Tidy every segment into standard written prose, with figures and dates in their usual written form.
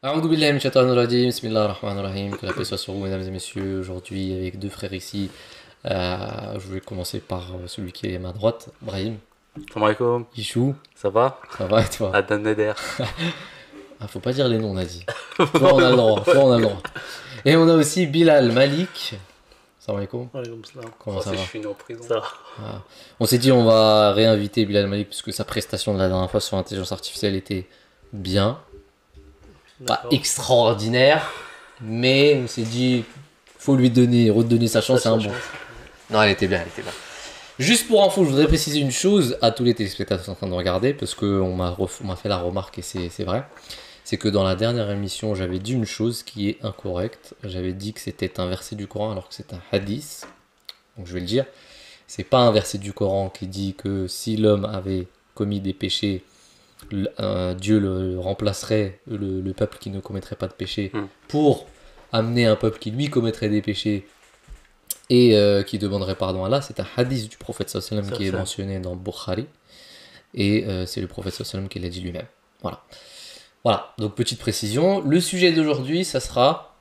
A'oudou billahi minash shaitanir rajim, bismillahir rahmanir rahim, que la paix soit sur vous, mesdames et messieurs. Aujourd'hui, avec deux frères ici, je vais commencer par celui qui est à ma droite, Brahim. Salam alaikum, Ichou, ça va? ça va et toi? Adan Neder. Ah, faut pas dire les noms, on a dit. Toi, on a le droit, toi, on a le droit. Et on a aussi Bilal Malik. Salam alaikum. Waalaikum salam. Comment ça Je va? suis né en prison. Ça va. Ah. On s'est dit, on va réinviter Bilal Malik, puisque sa prestation de la dernière fois sur l'intelligence artificielle était bien. Pas D'accord. extraordinaire, mais on s'est dit, faut lui redonner sa chance, c'est un bon. Non, elle était bien, elle était bien. Juste pour info, je voudrais préciser une chose à tous les téléspectateurs qui sont en train de regarder, parce qu'on m'a fait la remarque et c'est vrai. C'est que dans la dernière émission, j'avais dit une chose qui est incorrecte. J'avais dit que c'était un verset du Coran alors que c'est un hadith. Donc je vais le dire. C'est pas un verset du Coran qui dit que si l'homme avait commis des péchés, Dieu le remplacerait, le peuple qui ne commettrait pas de péché, pour amener un peuple qui lui commettrait des péchés et qui demanderait pardon à Allah. C'est un hadith du prophète sallallahu alayhi wa sallam qui est mentionné dans Bukhari, et c'est le prophète sallallahu alayhi wa sallam qui l'a dit lui-même. Voilà, donc petite précision. Le sujet d'aujourd'hui, ça sera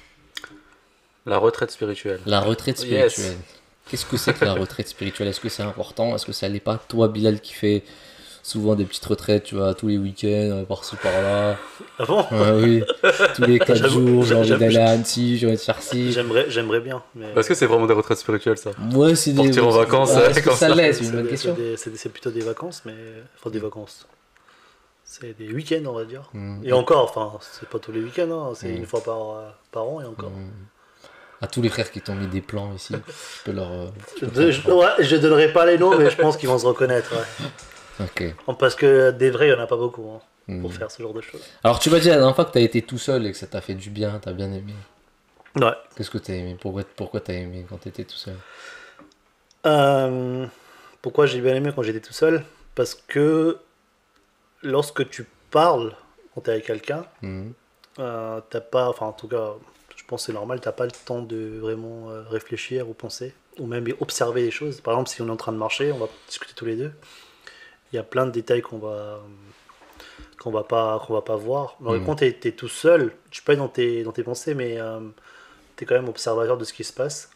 La retraite spirituelle. la retraite spirituelle. Yes. Qu'est-ce que c'est que la retraite spirituelle? Est-ce que c'est important? Est-ce que ça l'est pas? Toi, Bilal, qui fait souvent des petites retraites, tu vois, tous les week-ends, par-ci par-là. Ah bon? Oui, tous les 4 J'avoue, jours, j'ai envie j'avoue, d'aller à Annecy, j'ai envie de faire ci. J'aimerais bien. Mais... Est-ce que c'est vraiment des retraites spirituelles, ça? Ouais, c'est des. Partir en vacances, Est-ce que comme ça ça. l'est? C'est une bonne question. C'est plutôt des vacances, mais. Enfin, des vacances. C'est des week-ends, on va dire. Mm. Et encore, enfin, c'est pas tous les week-ends, hein, c'est une fois par an et encore. À tous les frères qui t'ont mis des plans ici, je peux leur. Je donnerai pas les noms, mais je pense qu'ils vont se reconnaître. Ouais. Ok. Parce que des vrais, il n'y en a pas beaucoup hein, pour Mm. faire ce genre de choses. Alors, tu m'as dit la dernière fois que t'as été tout seul et que ça t'a fait du bien, t'as bien aimé. Ouais. Qu'est-ce que t'as aimé? Pourquoi t'as aimé quand t'étais tout seul? Pourquoi j'ai bien aimé quand j'étais tout seul? Parce que lorsque tu parles, quand t'es avec quelqu'un, Mhm. t'as pas, enfin en tout cas, je pense que c'est normal, t'as pas le temps de vraiment réfléchir ou penser, ou même observer les choses. Par exemple, si on est en train de marcher, on va discuter tous les deux. Il y a plein de détails qu'on va pas voir. Mais quand t'es tout seul, tu peux être dans tes pensées, mais t'es quand même observateur de ce qui se passe.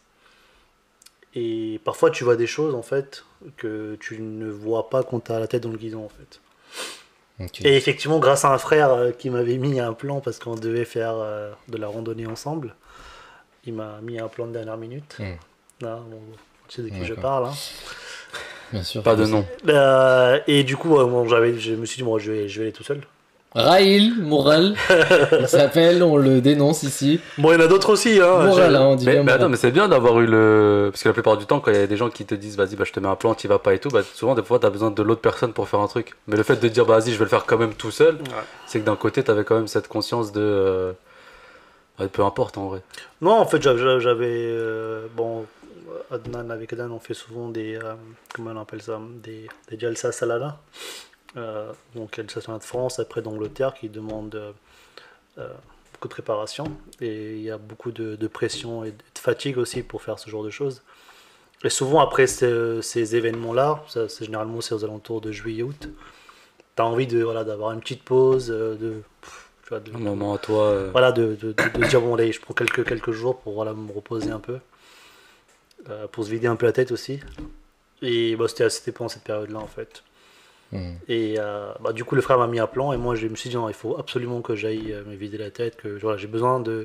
Et parfois, tu vois des choses en fait que tu ne vois pas quand t'as la tête dans le guidon en fait. Ok. Et effectivement, grâce à un frère qui m'avait mis un plan parce qu'on devait faire de la randonnée ensemble, il m'a mis un plan de dernière minute. Là, bon, tu sais de qui je D'accord. parle. Hein. Bien sûr. Pas de nom. Et du coup, bon, je me suis dit, bon, je vais aller tout seul. Raïl Moral, il s'appelle, on le dénonce ici. Bon, il y en a d'autres aussi. Hein, Moral, hein, on dit bien Mais Moral. attends, mais c'est bien d'avoir eu le. Parce que la plupart du temps, quand il y a des gens qui te disent, vas-y, bah, je te mets un plan, t'y vas pas et tout, bah, souvent, des fois, t'as besoin de l'autre personne pour faire un truc. Mais le fait de dire, bah, vas-y, je vais le faire quand même tout seul, c'est que d'un côté, t'avais quand même cette conscience de. Peu importe en vrai. Non, en fait, j'avais. Bon, Adnan, avec Adnan, on fait souvent des. Comment on appelle ça? Des jalsa salala. Donc, jalsa salala de France, après d'Angleterre, qui demande beaucoup de préparation. Et il y a beaucoup de pression et de fatigue aussi pour faire ce genre de choses. Et souvent, après ces événements-là, c'est généralement c'est aux alentours de juillet-août, t'as envie d'avoir une petite pause, tu vois, Un moment à toi. voilà, de dire bon allez, je prends quelques jours pour me reposer un peu, pour se vider un peu la tête aussi. Et bah, c'était pendant cette période-là en fait. Et bah, du coup le frère m'a mis un plan et moi je me suis dit non, il faut absolument que j'aille me vider la tête, que voilà, j'ai besoin de...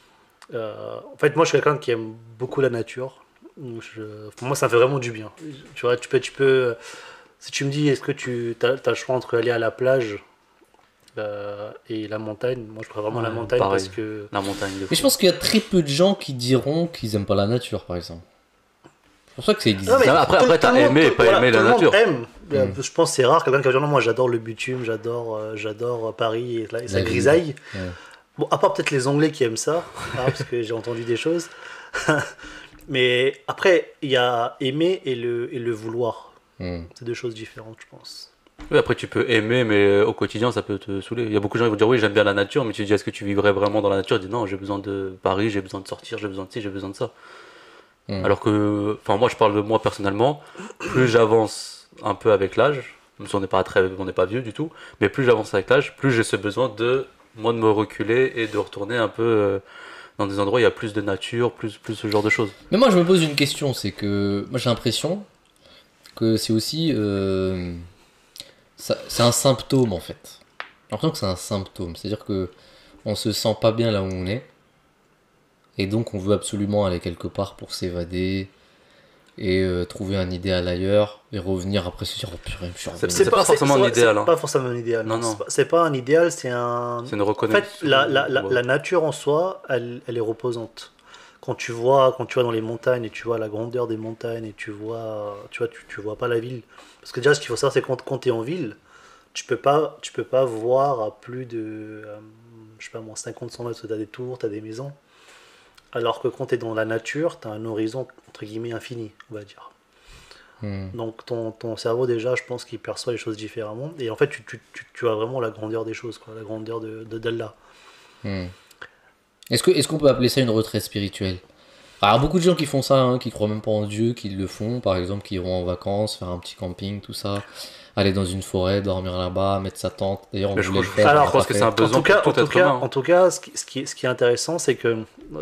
En fait moi je suis quelqu'un qui aime beaucoup la nature. Pour moi ça me fait vraiment du bien. Tu vois, tu peux si tu me dis est-ce que tu as le choix entre aller à la plage et la montagne, moi je préfère vraiment la montagne pareil. parce que La montagne de Mais je pense qu'il y a très peu de gens qui diront qu'ils aiment pas la nature, par exemple. C'est pour ça que ça existe. Non, mais Après, tout t'as le monde- aimé et pas aimé tout la le monde nature. aime. Je pense que c'est rare quelqu'un qui va dire non, moi j'adore le bitume, j'adore Paris et La sa ville. grisaille. Ouais. Bon, à part peut-être les Anglais qui aiment ça, hein, parce que j'ai entendu des choses. Mais après, il y a aimer et le vouloir. C'est deux choses différentes, je pense. Oui, après tu peux aimer, mais au quotidien ça peut te saouler. Il y a beaucoup de gens qui vont dire oui, j'aime bien la nature, mais tu te dis est-ce que tu vivrais vraiment dans la nature? Tu dis non, j'ai besoin de Paris, j'ai besoin de sortir, j'ai besoin de ci, j'ai besoin de ça. Alors que, enfin, moi je parle de moi personnellement, plus j'avance un peu avec l'âge, même si on n'est pas vieux du tout, mais plus j'avance avec l'âge, plus j'ai ce besoin de moi de me reculer et de retourner un peu dans des endroits où il y a plus de nature, plus ce genre de choses. Mais moi je me pose une question, c'est que moi j'ai l'impression que c'est aussi c'est un symptôme en fait. J'ai l'impression que c'est un symptôme, c'est-à-dire que on se sent pas bien là où on est et donc on veut absolument aller quelque part pour s'évader et trouver un idéal ailleurs et revenir après se dire oh purée, je suis revenu. C'est pas forcément un idéal. C'est pas forcément un idéal. Non. C'est pas un idéal, c'est un. C'est une reconnaissance. En fait, la nature en soi, elle est reposante. Quand tu vois dans les montagnes et tu vois la grandeur des montagnes et tu vois pas la ville. Parce que déjà, ce qu'il faut savoir, c'est quand tu es en ville, tu peux pas voir à plus de, je sais pas moi, 50-100 mètres, tu as des tours, tu as des maisons. Alors que quand tu es dans la nature, tu as un horizon, entre guillemets, infini, on va dire. Donc ton cerveau, déjà, je pense qu'il perçoit les choses différemment. Et en fait, tu as vraiment la grandeur des choses, quoi, la grandeur d'Allah. Est-ce qu'on peut appeler ça une retraite spirituelle? Alors beaucoup de gens qui font ça, hein, qui croient même pas en Dieu, qui le font, par exemple, qui iront en vacances, faire un petit camping, tout ça, aller dans une forêt, dormir là-bas, mettre sa tente. D'ailleurs, on voulait le faire. Alors, je pense que c'est un besoin pour tout être humain. En tout cas, ce qui est intéressant, c'est que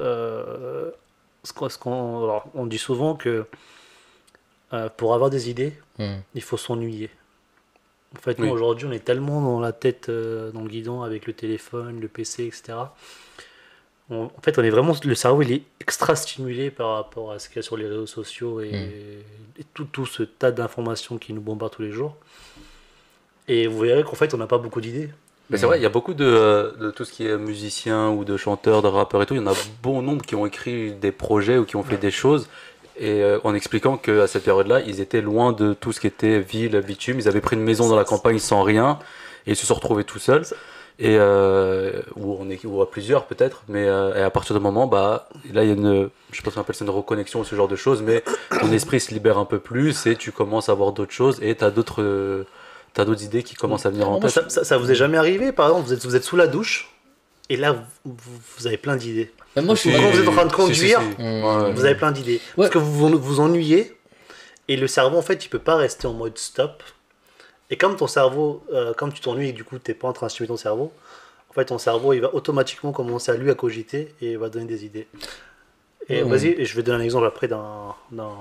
alors, on dit souvent que pour avoir des idées, il faut s'ennuyer. En fait, nous, aujourd'hui, on est tellement dans la tête, dans le guidon, avec le téléphone, le PC, etc. En fait, on est vraiment, le cerveau, il est extra stimulé par rapport à ce qu'il y a sur les réseaux sociaux et tout ce tas d'informations qui nous bombardent tous les jours. Et vous verrez qu'en fait, on n'a pas beaucoup d'idées. Mais c'est vrai, il y a beaucoup de tout ce qui est musicien ou de chanteurs, de rappeurs et tout. Il y en a bon nombre qui ont écrit des projets ou qui ont fait des choses. Et en expliquant qu'à cette période-là, ils étaient loin de tout ce qui était ville, bitume. Ils avaient pris une maison dans la campagne sans rien et ils se sont retrouvés tout seuls. Et ou à plusieurs peut-être, mais et à partir du moment, bah là il y a une, je sais pas si on appelle ça une reconnexion ou ce genre de choses, mais ton esprit se libère un peu plus et tu commences à voir d'autres choses et t'as d'autres idées qui commencent à venir en tête. Ça vous est jamais arrivé, par exemple, vous êtes sous la douche et là vous avez plein d'idées. Moi, quand vous êtes en train de conduire, vous avez plein d'idées. Ouais. Parce que vous ennuyez et le cerveau en fait il peut pas rester en mode stop. Et comme ton cerveau, comme tu t'ennuies et du coup tu n'es pas en train de stimuler ton cerveau, en fait ton cerveau il va automatiquement commencer à lui à cogiter et il va donner des idées. Et vas-y, et je vais donner un exemple après d'un.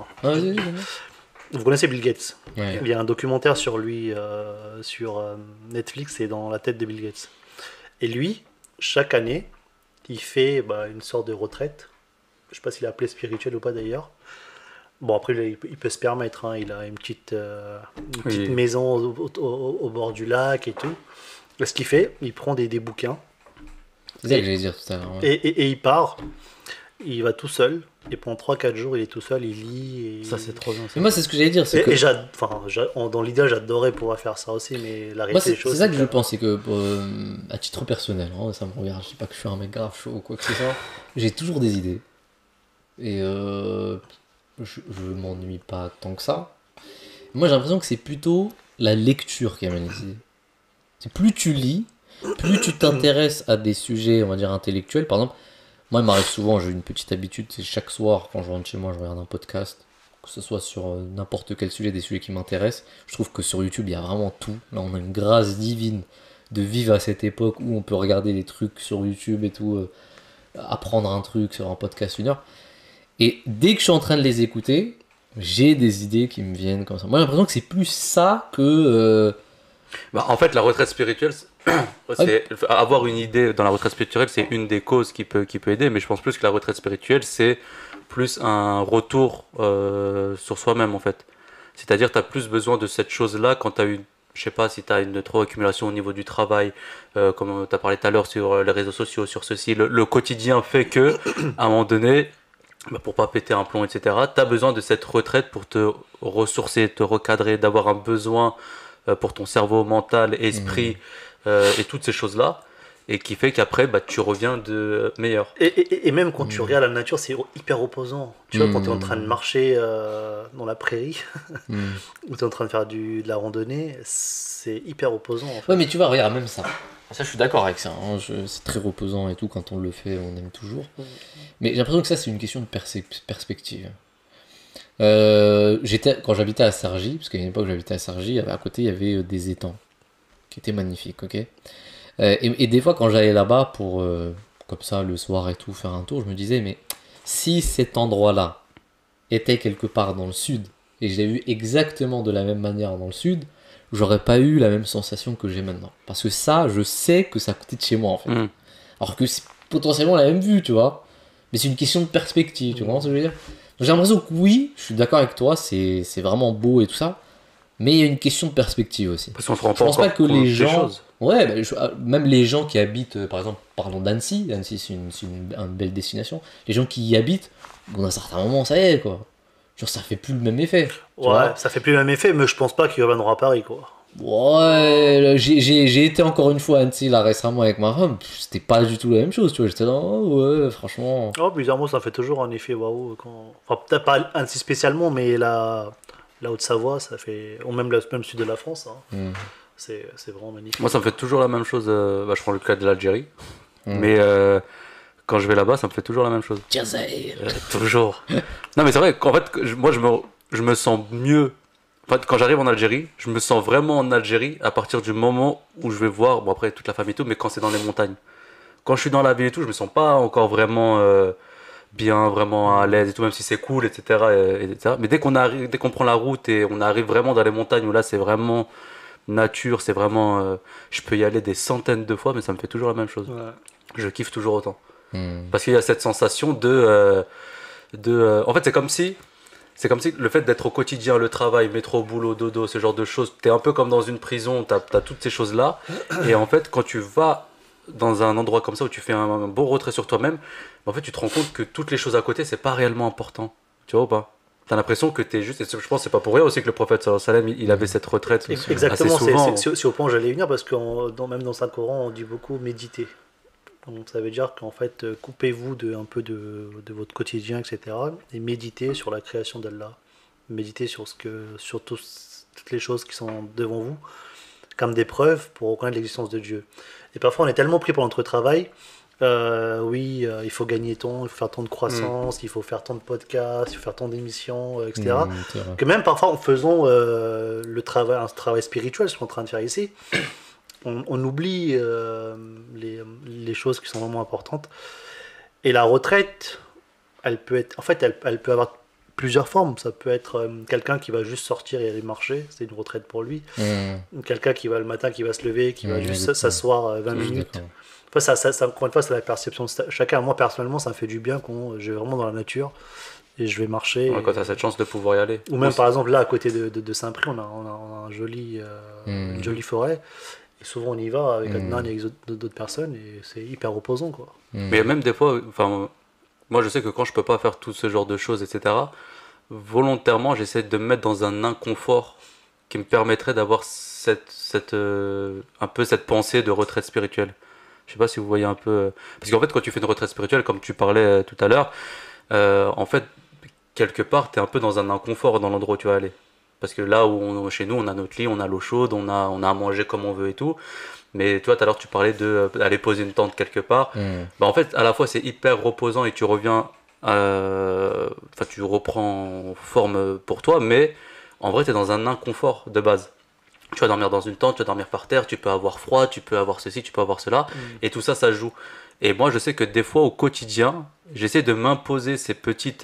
Vous connaissez Bill Gates? Il y a un documentaire sur lui sur Netflix, c'est dans la tête de Bill Gates. Et lui, chaque année, il fait une sorte de retraite. Je sais pas s'il est appelé spirituel ou pas d'ailleurs. Bon, après, il peut se permettre, hein. Il a une petite maison au bord du lac et tout. Et ce qu'il fait, il prend des bouquins. C'est ça que j'allais dire tout à l'heure. Et il part, il va tout seul, et pendant 3-4 jours, il est tout seul, il lit. Ça, c'est trop bien. Mais moi, c'est ce que j'allais dire. Dans l'idée, j'adorais pouvoir faire ça aussi, mais la réalité des choses. C'est ça que je pense, c'est que, à titre personnel, hein, ça me regarde, je sais pas que je suis un mec grave chaud ou quoi que ce soit, j'ai toujours des idées. Et je m'ennuie pas tant que ça. Moi j'ai l'impression que c'est plutôt la lecture qui amène les idées. C'est plus tu lis, plus tu t'intéresses à des sujets, on va dire intellectuels. Par exemple, moi il m'arrive souvent, j'ai une petite habitude, c'est chaque soir quand je rentre chez moi, je regarde un podcast, que ce soit sur n'importe quel sujet, des sujets qui m'intéressent. Je trouve que sur YouTube il y a vraiment tout. Là on a une grâce divine de vivre à cette époque où on peut regarder des trucs sur YouTube et tout, apprendre un truc sur un podcast 1 heure. Et dès que je suis en train de les écouter, j'ai des idées qui me viennent comme ça. Moi, j'ai l'impression que c'est plus ça que... En fait, la retraite spirituelle, avoir une idée dans la retraite spirituelle, c'est une des causes qui peut aider. Mais je pense plus que la retraite spirituelle, c'est plus un retour sur soi-même, en fait. C'est-à-dire, tu as plus besoin de cette chose-là quand tu as une... Je sais pas si tu as une trop accumulation au niveau du travail, comme tu as parlé tout à l'heure sur les réseaux sociaux, sur ceci. Le quotidien fait que, à un moment donné... pour pas péter un plomb, etc. Tu as besoin de cette retraite pour te ressourcer, te recadrer, d'avoir un besoin pour ton cerveau, mental, esprit et toutes ces choses-là. Et qui fait qu'après, tu reviens de meilleur. Et même quand tu regardes la nature, c'est hyper reposant. Tu vois, quand tu es en train de marcher dans la prairie, ou tu es en train de faire de la randonnée, c'est hyper reposant. En fait. Ouais, mais tu vois, regarde, même ça. Ça, je suis d'accord avec ça. Hein. C'est très reposant et tout. Quand on le fait, on aime toujours. Mais j'ai l'impression que ça, c'est une question de perspective. Quand j'habitais à Cergy, parce qu'à une époque, j'habitais à Cergy, à côté, il y avait des étangs qui étaient magnifiques, ok. Et des fois, quand j'allais là-bas pour, comme ça, le soir et tout, faire un tour, je me disais, mais si cet endroit-là était quelque part dans le sud, et que je l'ai vu exactement de la même manière dans le sud, j'aurais pas eu la même sensation que j'ai maintenant. Parce que ça, je sais que ça coûtait de chez moi, en fait. Alors que c'est potentiellement la même vue, tu vois. Mais c'est une question de perspective, tu comprends ce que je veux dire? Donc, j'ai l'impression que oui, je suis d'accord avec toi, c'est vraiment beau et tout ça. Mais il y a une question de perspective aussi. Parce qu'on se rend Je pas pense encore pas que compte les des gens. choses. Ouais, même les gens qui habitent, par exemple, parlons d'Annecy. Annecy, c'est une belle destination. Les gens qui y habitent, à un certain moment, ça y est, quoi. Genre, ça fait plus le même effet. Tu vois. ça fait plus le même effet, mais je pense pas qu'ils reviendront à Paris, quoi. Ouais, j'ai été encore une fois à Annecy là récemment avec ma femme. C'était pas du tout la même chose, tu vois. J'étais là, oh, ouais, franchement. Oh, bizarrement, ça fait toujours un effet waouh. Enfin, peut-être pas Annecy spécialement, mais la Haute-Savoie, ça fait. Ou même le sud de la France, hein. C'est vraiment magnifique. Moi, ça me fait toujours la même chose. Je prends le cas de l'Algérie. Mais quand je vais là-bas, ça me fait toujours la même chose. Toujours. Non, mais c'est vrai qu'en fait, moi, je me sens mieux. En fait, quand j'arrive en Algérie, je me sens vraiment en Algérie à partir du moment où je vais voir, bon après toute la famille et tout, mais quand c'est dans les montagnes. Quand je suis dans la ville et tout, je me sens pas encore vraiment bien, vraiment à l'aise et tout, même si c'est cool, etc., etc. Mais dès qu'on prend la route et on arrive vraiment dans les montagnes où là c'est vraiment nature, c'est vraiment, je peux y aller des centaines de fois, mais ça me fait toujours la même chose. Ouais. Je kiffe toujours autant. Parce qu'il y a cette sensation en fait, c'est comme si le fait d'être au quotidien, le travail, métro, boulot, dodo, ce genre de choses, t'es un peu comme dans une prison, t'as toutes ces choses-là. Et en fait, quand tu vas dans un endroit comme ça où tu fais un bon retrait sur toi-même, en fait, tu te rends compte que toutes les choses à côté, c'est pas réellement important. Tu vois ou pas? T'as l'impression que t'es juste. Et je pense que c'est pas pour rien aussi que le prophète sallam, il avait cette retraite. Exactement, assez souvent. c'est au point où j'allais venir, parce que même dans Saint-Coran, on dit beaucoup méditer. Donc ça veut dire qu'en fait, coupez-vous un peu de votre quotidien, etc. Et méditez sur la création d'Allah. Méditez sur toutes les choses qui sont devant vous, comme des preuves pour reconnaître l'existence de Dieu. Et parfois, on est tellement pris par notre travail. Il faut gagner tant, il faut faire tant de croissance, il faut faire tant de podcasts, il faut faire tant d'émissions, etc. Que même parfois, en faisant un travail spirituel, ce qu'on est en train de faire ici, on oublie les choses qui sont vraiment importantes. Et la retraite, elle peut avoir plusieurs formes. Ça peut être quelqu'un qui va juste sortir et aller marcher, c'est une retraite pour lui. Quelqu'un qui va le matin, qui va se lever, qui va juste s'asseoir 20 minutes. Enfin, encore une fois, c'est la perception de chacun. Moi, personnellement, ça me fait du bien quand je vais vraiment dans la nature et je vais marcher. Quand tu as cette chance de pouvoir y aller. Ou même, par exemple, là, à côté de Saint-Prix, on a une jolie forêt. Et souvent, on y va avec Adnan et avec d'autres personnes et c'est hyper reposant, quoi. Mais même des fois, moi, je sais que quand je peux pas faire tout ce genre de choses, etc., volontairement, j'essaie de me mettre dans un inconfort qui me permettrait d'avoir un peu cette pensée de retraite spirituelle. Je sais pas si vous voyez un peu. Parce qu'en fait, quand tu fais une retraite spirituelle, comme tu parlais tout à l'heure, en fait, quelque part, tu es un peu dans un inconfort dans l'endroit où tu vas aller. Parce que là où chez nous, on a notre lit, on a l'eau chaude, on a à manger comme on veut et tout. Mais toi, tout à l'heure, tu parlais d'aller poser une tente quelque part. En fait, à la fois, c'est hyper reposant et tu reviens. Tu reprends forme pour toi, mais en vrai, tu es dans un inconfort de base. Tu vas dormir dans une tente, tu vas dormir par terre, tu peux avoir froid, tu peux avoir ceci, tu peux avoir cela, et tout ça, ça joue. Et moi, je sais que des fois, au quotidien, j'essaie de m'imposer ces petites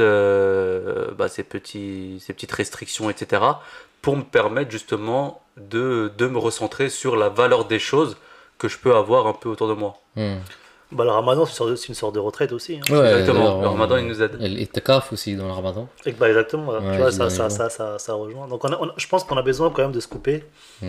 restrictions, etc., pour me permettre justement de me recentrer sur la valeur des choses que je peux avoir un peu autour de moi. Le ramadan, c'est une sorte de retraite aussi. Hein. Ouais, exactement, le ramadan, il nous aide. Et takaf aussi dans le ramadan. Exactement, tu vois, ça rejoint. Donc je pense qu'on a besoin quand même de se couper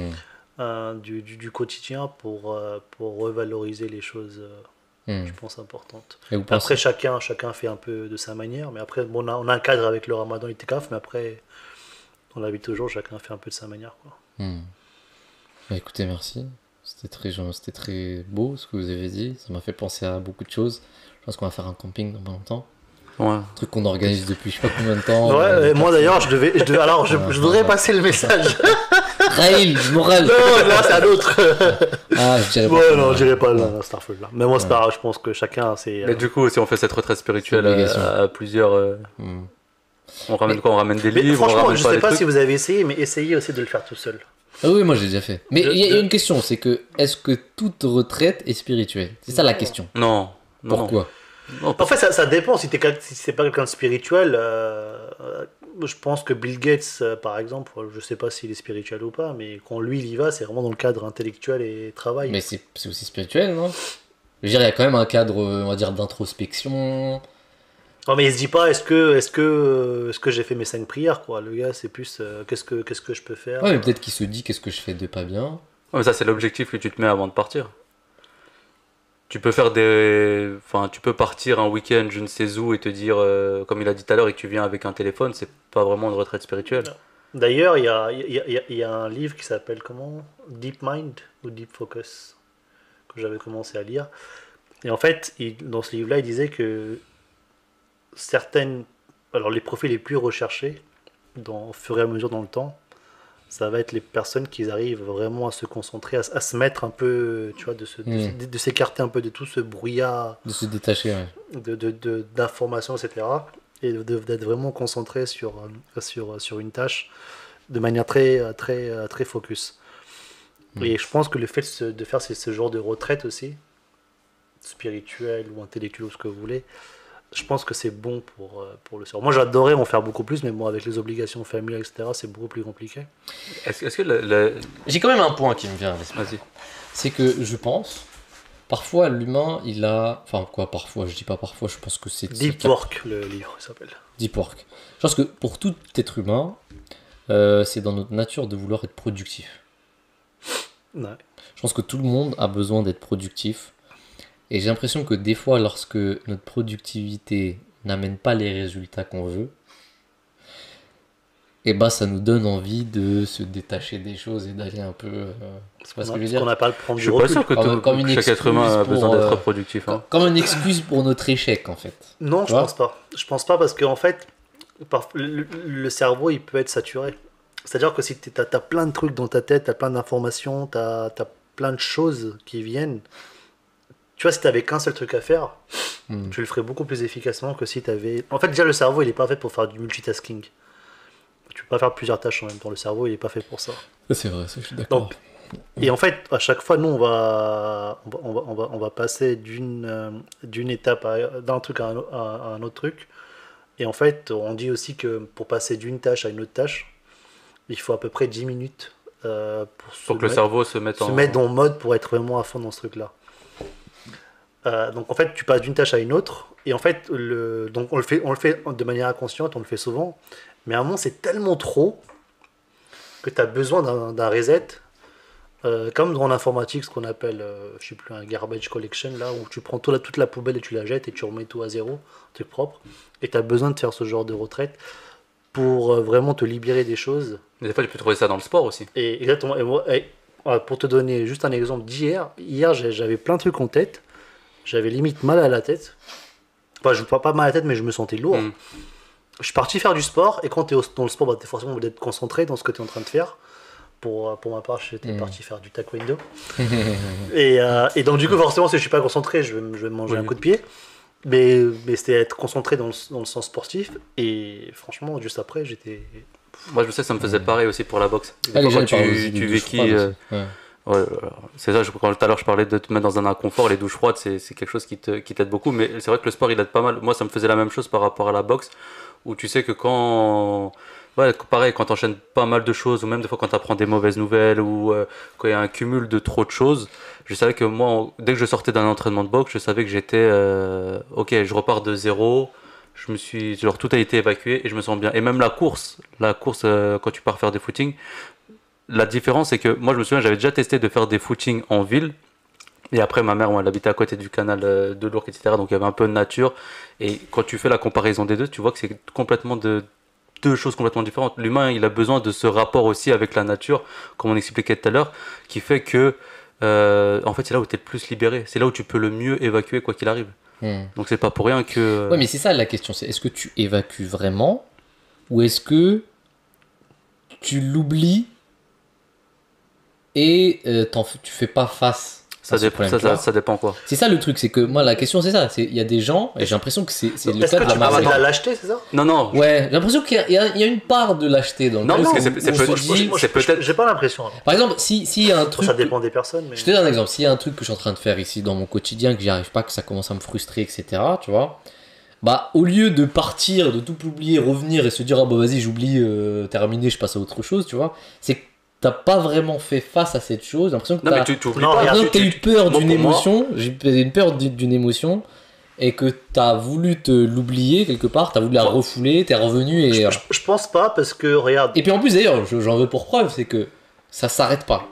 du quotidien pour revaloriser les choses, je pense, importantes. Après, chacun fait un peu de sa manière, mais après, on a un cadre avec le ramadan et le takaf, mais après, dans la vie de toujours, chacun fait un peu de sa manière, quoi. Écoutez, merci. C'était très beau ce que vous avez dit. Ça m'a fait penser à beaucoup de choses. Je pense qu'on va faire un camping dans pas longtemps. Ouais. Un truc qu'on organise depuis je sais pas combien de temps. Ouais, moi d'ailleurs, je voudrais passer le message. Raïl, moral. Non, là c'est un autre. Je dirais pas. Ouais, non, je dirais pas là, Starfield là. Mais moi, c'est pas grave, je pense que chacun, c'est. Mais du coup, si on fait cette retraite spirituelle à plusieurs. On ramène quoi? On ramène des livres. Franchement, je sais pas si vous avez essayé, mais essayez aussi de le faire tout seul. Ah oui, moi j'ai déjà fait. Mais il y a une question, c'est que est-ce que toute retraite est spirituelle? C'est ça la question. Non. Pourquoi? Non, En fait, ça dépend. Si c'est pas quelqu'un de spirituel, je pense que Bill Gates, par exemple, je sais pas s'il est spirituel ou pas, mais quand lui il y va, c'est vraiment dans le cadre intellectuel et travail. Mais c'est aussi spirituel, non? Je veux dire, il y a quand même un cadre, on va dire, d'introspection. Non, mais il se dit pas, est-ce que j'ai fait mes 5 prières, quoi. Le gars, c'est plus, qu'est-ce que je peux faire. Ouais, mais peut-être qu'il se dit qu'est-ce que je fais de pas bien. mais ça, c'est l'objectif que tu te mets avant de partir. Tu peux faire des. Enfin, tu peux partir un week-end, je ne sais où, et te dire, comme il a dit tout à l'heure, et que tu viens avec un téléphone, c'est pas vraiment une retraite spirituelle. D'ailleurs, il y a un livre qui s'appelle comment? Deep Mind ou Deep Focus, que j'avais commencé à lire. Et en fait, dans ce livre-là, il disait que alors les profils les plus recherchés, au fur et à mesure dans le temps, ça va être les personnes qui arrivent vraiment à se concentrer, à se mettre un peu, tu vois, de s'écarter un peu de tout ce brouillard De se détacher, ouais. d'informations, etc. Et d'être vraiment concentré sur une tâche de manière très, très, très focus. Et je pense que le fait de faire ce genre de retraite aussi, spirituelle ou intellectuelle ou ce que vous voulez, je pense que c'est bon pour le cerveau. Moi j'adorais en faire beaucoup plus, mais bon, avec les obligations familiales, etc., c'est beaucoup plus compliqué. Est-ce que J'ai quand même un point qui me vient à l'esprit. Vas-y. C'est que je pense, parfois l'humain, il a. Enfin, quoi, parfois, je dis pas parfois, je pense que c'est. Deep Work, le livre, il s'appelle. Deep Work. Je pense que pour tout être humain, c'est dans notre nature de vouloir être productif. Ouais. Je pense que tout le monde a besoin d'être productif. Et j'ai l'impression que des fois, lorsque notre productivité n'amène pas les résultats qu'on veut, et bah ça nous donne envie de se détacher des choses et d'aller un peu. C'est pas ce que je veux dire. On n'a pas le prendre Je du suis pas recul. sûr que Comme une chaque être humain a excuse besoin pour, d'être productif. Hein. Comme une excuse pour notre échec, en fait. Non, Tu je vois pense pas. Je pense pas parce qu'en fait, le cerveau, il peut être saturé. C'est-à-dire que si tu as plein de trucs dans ta tête, tu as plein d'informations, tu as plein de choses qui viennent. Tu vois, si tu n'avais qu'un seul truc à faire, tu le ferais beaucoup plus efficacement que si tu avais... En fait, déjà, le cerveau, il n'est pas fait pour faire du multitasking. Tu peux pas faire plusieurs tâches en même temps. Le cerveau, il n'est pas fait pour ça. C'est vrai, ça, je suis d'accord. Et en fait, à chaque fois, nous, on va passer d'une étape, d'un truc à un autre truc. Et en fait, on dit aussi que pour passer d'une tâche à une autre tâche, il faut à peu près 10 minutes pour que le cerveau se mette en mode pour être vraiment à fond dans ce truc-là. Donc en fait, tu passes d'une tâche à une autre. Et en fait, donc on le fait de manière inconsciente, on le fait souvent. Mais à un moment, c'est tellement trop que tu as besoin d'un reset. Comme dans l'informatique, ce qu'on appelle, je sais plus, un garbage collection, là où tu prends toute la poubelle et tu la jettes et tu remets tout à zéro, un truc propre. Et tu as besoin de faire ce genre de retraite pour vraiment te libérer des choses. Mais des fois, tu peux trouver ça dans le sport aussi. Et exactement. Et moi, pour te donner juste un exemple d'hier, j'avais plein de trucs en tête. J'avais limite mal à la tête. Enfin, je ne pas mal à la tête, mais je me sentais lourd. Je suis parti faire du sport. Et quand tu es dans le sport, tu es forcément d'être concentré dans ce que tu es en train de faire. Pour ma part, j'étais parti faire du taekwondo. et donc, du coup, forcément, si je suis pas concentré, je vais me manger un coup de pied. Mais c'était être concentré dans le sens sportif. Et franchement, juste après, j'étais. Moi, je sais, ça me faisait pareil aussi pour la boxe. Quand tu véquis. Ouais, c'est ça, quand tout à l'heure je parlais de te mettre dans un inconfort, les douches froides c'est quelque chose qui t'aide beaucoup, mais c'est vrai que le sport il aide pas mal. Moi ça me faisait la même chose par rapport à la boxe, où tu sais que pareil, quand t'enchaînes pas mal de choses, ou même des fois quand t'apprends des mauvaises nouvelles, ou quand il y a un cumul de trop de choses, je savais que moi, dès que je sortais d'un entraînement de boxe, je savais que j'étais, ok, je repars de zéro, tout a été évacué et je me sens bien. Et même la course quand tu pars faire des footings, la différence, c'est que moi, je me souviens, j'avais déjà testé de faire des footings en ville. Et après, ma mère, elle habitait à côté du canal de l'Ourcq, etc. Donc, il y avait un peu de nature. Et quand tu fais la comparaison des deux, tu vois que c'est complètement deux choses complètement différentes. L'humain, il a besoin de ce rapport aussi avec la nature, comme on expliquait tout à l'heure, qui fait que, en fait, c'est là où tu es le plus libéré. C'est là où tu peux le mieux évacuer, quoi qu'il arrive. Donc, c'est pas pour rien que... Ouais, mais c'est ça la question. C'est est-ce que tu évacues vraiment ou est-ce que tu l'oublies et tu fais pas face Ça dépend quoi. C'est ça le truc, c'est que moi la question c'est ça, il y a des gens, et j'ai l'impression que c'est le cas de la marque. Est-ce que tu lâcheté, c'est ça? Non. Ouais, j'ai l'impression qu'il y a une part de lâcheté dans le truc. Non, parce que c'est peut-être... J'ai pas l'impression. Par exemple, s'il y a un truc... Ça dépend des personnes. Mais... Je te donne un exemple, s'il y a un truc que je suis en train de faire ici dans mon quotidien, que j'y arrive pas, que ça commence à me frustrer, etc., tu vois, bah au lieu de partir, de tout oublier, revenir et se dire, ah bah vas-y j'oublie, terminé, je passe à autre chose, tu vois, c'est que t'as pas vraiment fait face à cette chose. J'ai l'impression que t'as eu peur d'une émotion. J'ai une peur d'une émotion et que t'as voulu te l'oublier quelque part. T'as voulu la refouler. T'es revenu et. Je pense pas parce que regarde. Et puis en plus d'ailleurs, j'en veux pour preuve, c'est que ça s'arrête pas.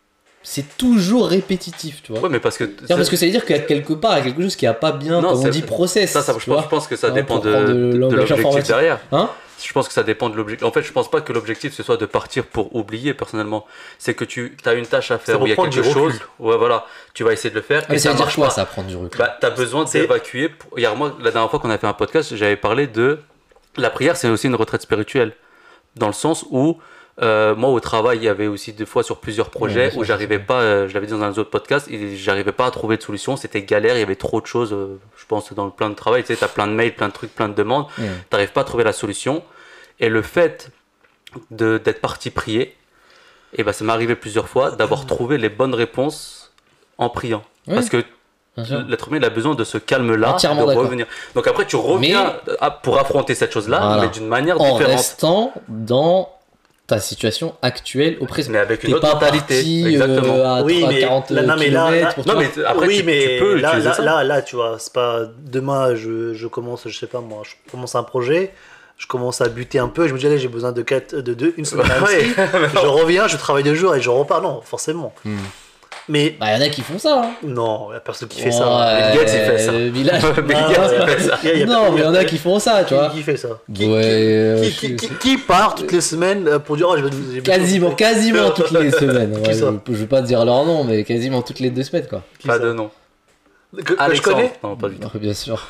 C'est toujours répétitif, tu vois. Ouais, mais parce que ça veut dire qu'il y a quelque part, il y a quelque chose qui a pas bien, comme on dit, process. Je pense que ça dépend de l'objectif derrière. Hein? Je pense que ça dépend de l'objectif. En fait, je pense pas que l'objectif ce soit de partir pour oublier personnellement. C'est que tu as une tâche à faire où il y a quelque chose. Ouais, voilà. Tu vas essayer de le faire. Mais ça veut dire quoi, ça, prendre du recul? Bah, t'as besoin d'évacuer. Hier, moi, la dernière fois qu'on a fait un podcast, j'avais parlé de la prière, c'est aussi une retraite spirituelle. Dans le sens où, moi, au travail, il y avait aussi des fois sur plusieurs projets où j'arrivais pas, je l'avais dit dans un autre podcast, j'arrivais pas à trouver de solution. C'était galère. Il y avait trop de choses, je pense, dans le plan de travail. Tu sais, t'as plein de mails, plein de trucs, plein de demandes. T'arrives pas à trouver la solution. Et le fait d'être parti prier, et ben ça m'est arrivé plusieurs fois d'avoir trouvé les bonnes réponses en priant. Parce que l'être humain il a besoin de ce calme-là, de revenir. Donc après tu reviens pour affronter cette chose-là, mais d'une manière différente. En restant dans ta situation actuelle au présent. Mais avec une autre mentalité. Exactement. À 40 km pour toi. Non, mais après, tu peux utiliser ça. Là, tu vois, c'est pas demain, je commence, je sais pas moi, je commence un projet. Je commence à buter un peu, je me dis allez j'ai besoin de une semaine je reviens, je travaille 2 jours et je repars, non forcément. Mais bah y en a qui font ça. Hein. Non, il y a personne qui fait ça. Bill Gates il fait ça. Non, mais il y en a qui font ça, tu vois. Qui fait ça? Qui part toutes les semaines pour dire oh, quasiment toutes les semaines. Ouais, je vais pas dire leur nom, mais quasiment toutes les 2 semaines quoi. Pas de nom. Que je connais? Non, pas du tout. Bien sûr.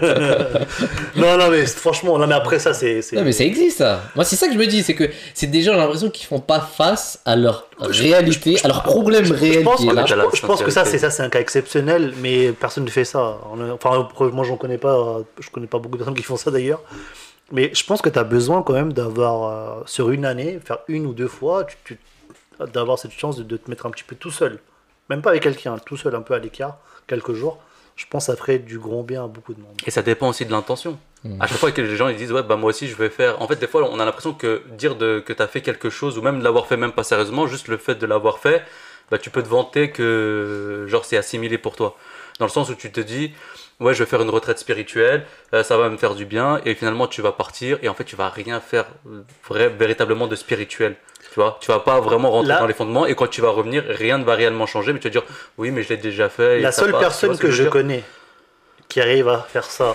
non, mais franchement, non, mais après ça, c'est. Non, mais ça existe, ça. Moi, c'est ça que je me dis, c'est que c'est des gens, j'ai l'impression qu'ils font pas face à leur réalité, à leur problème réel qui est là. Je pense que c'est un cas exceptionnel, mais personne ne fait ça. Enfin, moi, je connais pas beaucoup de personnes qui font ça d'ailleurs. Mais je pense que tu as besoin quand même d'avoir, sur une année, faire 1 ou 2 fois, d'avoir cette chance de te mettre un petit peu tout seul. Même pas avec quelqu'un, tout seul, un peu à l'écart. Quelques jours, je pense que ça ferait du grand bien à beaucoup de monde. Et ça dépend aussi de l'intention. À chaque fois que les gens ils disent ouais bah moi aussi je vais faire. En fait des fois on a l'impression que dire que tu as fait quelque chose ou même de l'avoir fait même pas sérieusement, juste le fait de l'avoir fait, bah tu peux te vanter que genre c'est assimilé pour toi. Dans le sens où tu te dis ouais je vais faire une retraite spirituelle, ça va me faire du bien et finalement tu vas partir et en fait tu vas rien faire véritablement de spirituel. Tu vois, tu vas pas vraiment rentrer dans les fondements et quand tu vas revenir, rien ne va réellement changer, mais tu vas dire oui, mais je l'ai déjà fait. La seule personne que je connais qui arrive à faire ça,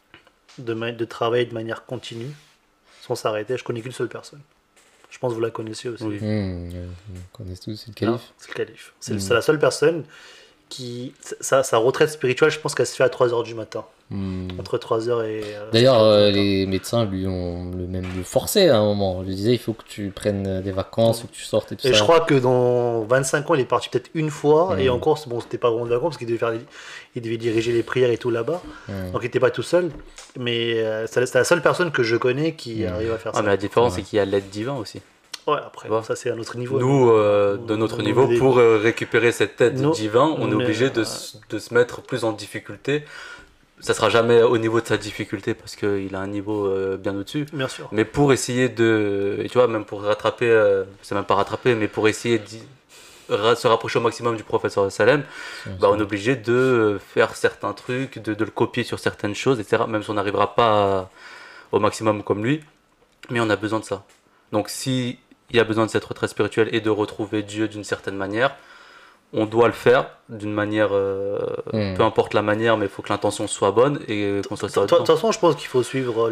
de travailler de manière continue, sans s'arrêter, je connais qu'une seule personne. Je pense que vous la connaissez aussi. Oui. On connaît tous, c'est le calife. C'est le calife. C'est la seule personne qui. Sa retraite spirituelle, je pense qu'elle se fait à 3h du matin. Entre 3h et. D'ailleurs, les médecins lui ont le forcé à un moment. On lui disait il faut que tu prennes des vacances, il faut que tu sortes et tout ça. Et je crois que dans 25 ans, il est parti peut-être une fois. Et encore, bon, c'était pas vraiment de vacances parce qu'il devait diriger les prières et tout là-bas. Donc il était pas tout seul. Mais c'est la seule personne que je connais qui arrive à faire ça. Mais la différence, c'est qu'il y a l'aide divine aussi. Ouais, après, ça c'est à notre niveau. Nous, de notre niveau, pour récupérer cette aide divine, on est obligé de se mettre plus en difficulté. Ça sera jamais au niveau de sa difficulté parce qu'il a un niveau bien au-dessus. Bien sûr. Mais pour essayer et tu vois, même pour rattraper, c'est même pas rattraper, mais pour essayer de se rapprocher au maximum du professeur Salem, on est obligé de faire certains trucs, de le copier sur certaines choses, etc. Même si on n'arrivera pas au maximum comme lui, mais on a besoin de ça. Donc si il y a besoin de cette retraite spirituelle et de retrouver Dieu d'une certaine manière, on doit le faire d'une manière, peu importe la manière, mais il faut que l'intention soit bonne et qu'on soit sérieux. De toute façon, je pense qu'il faut suivre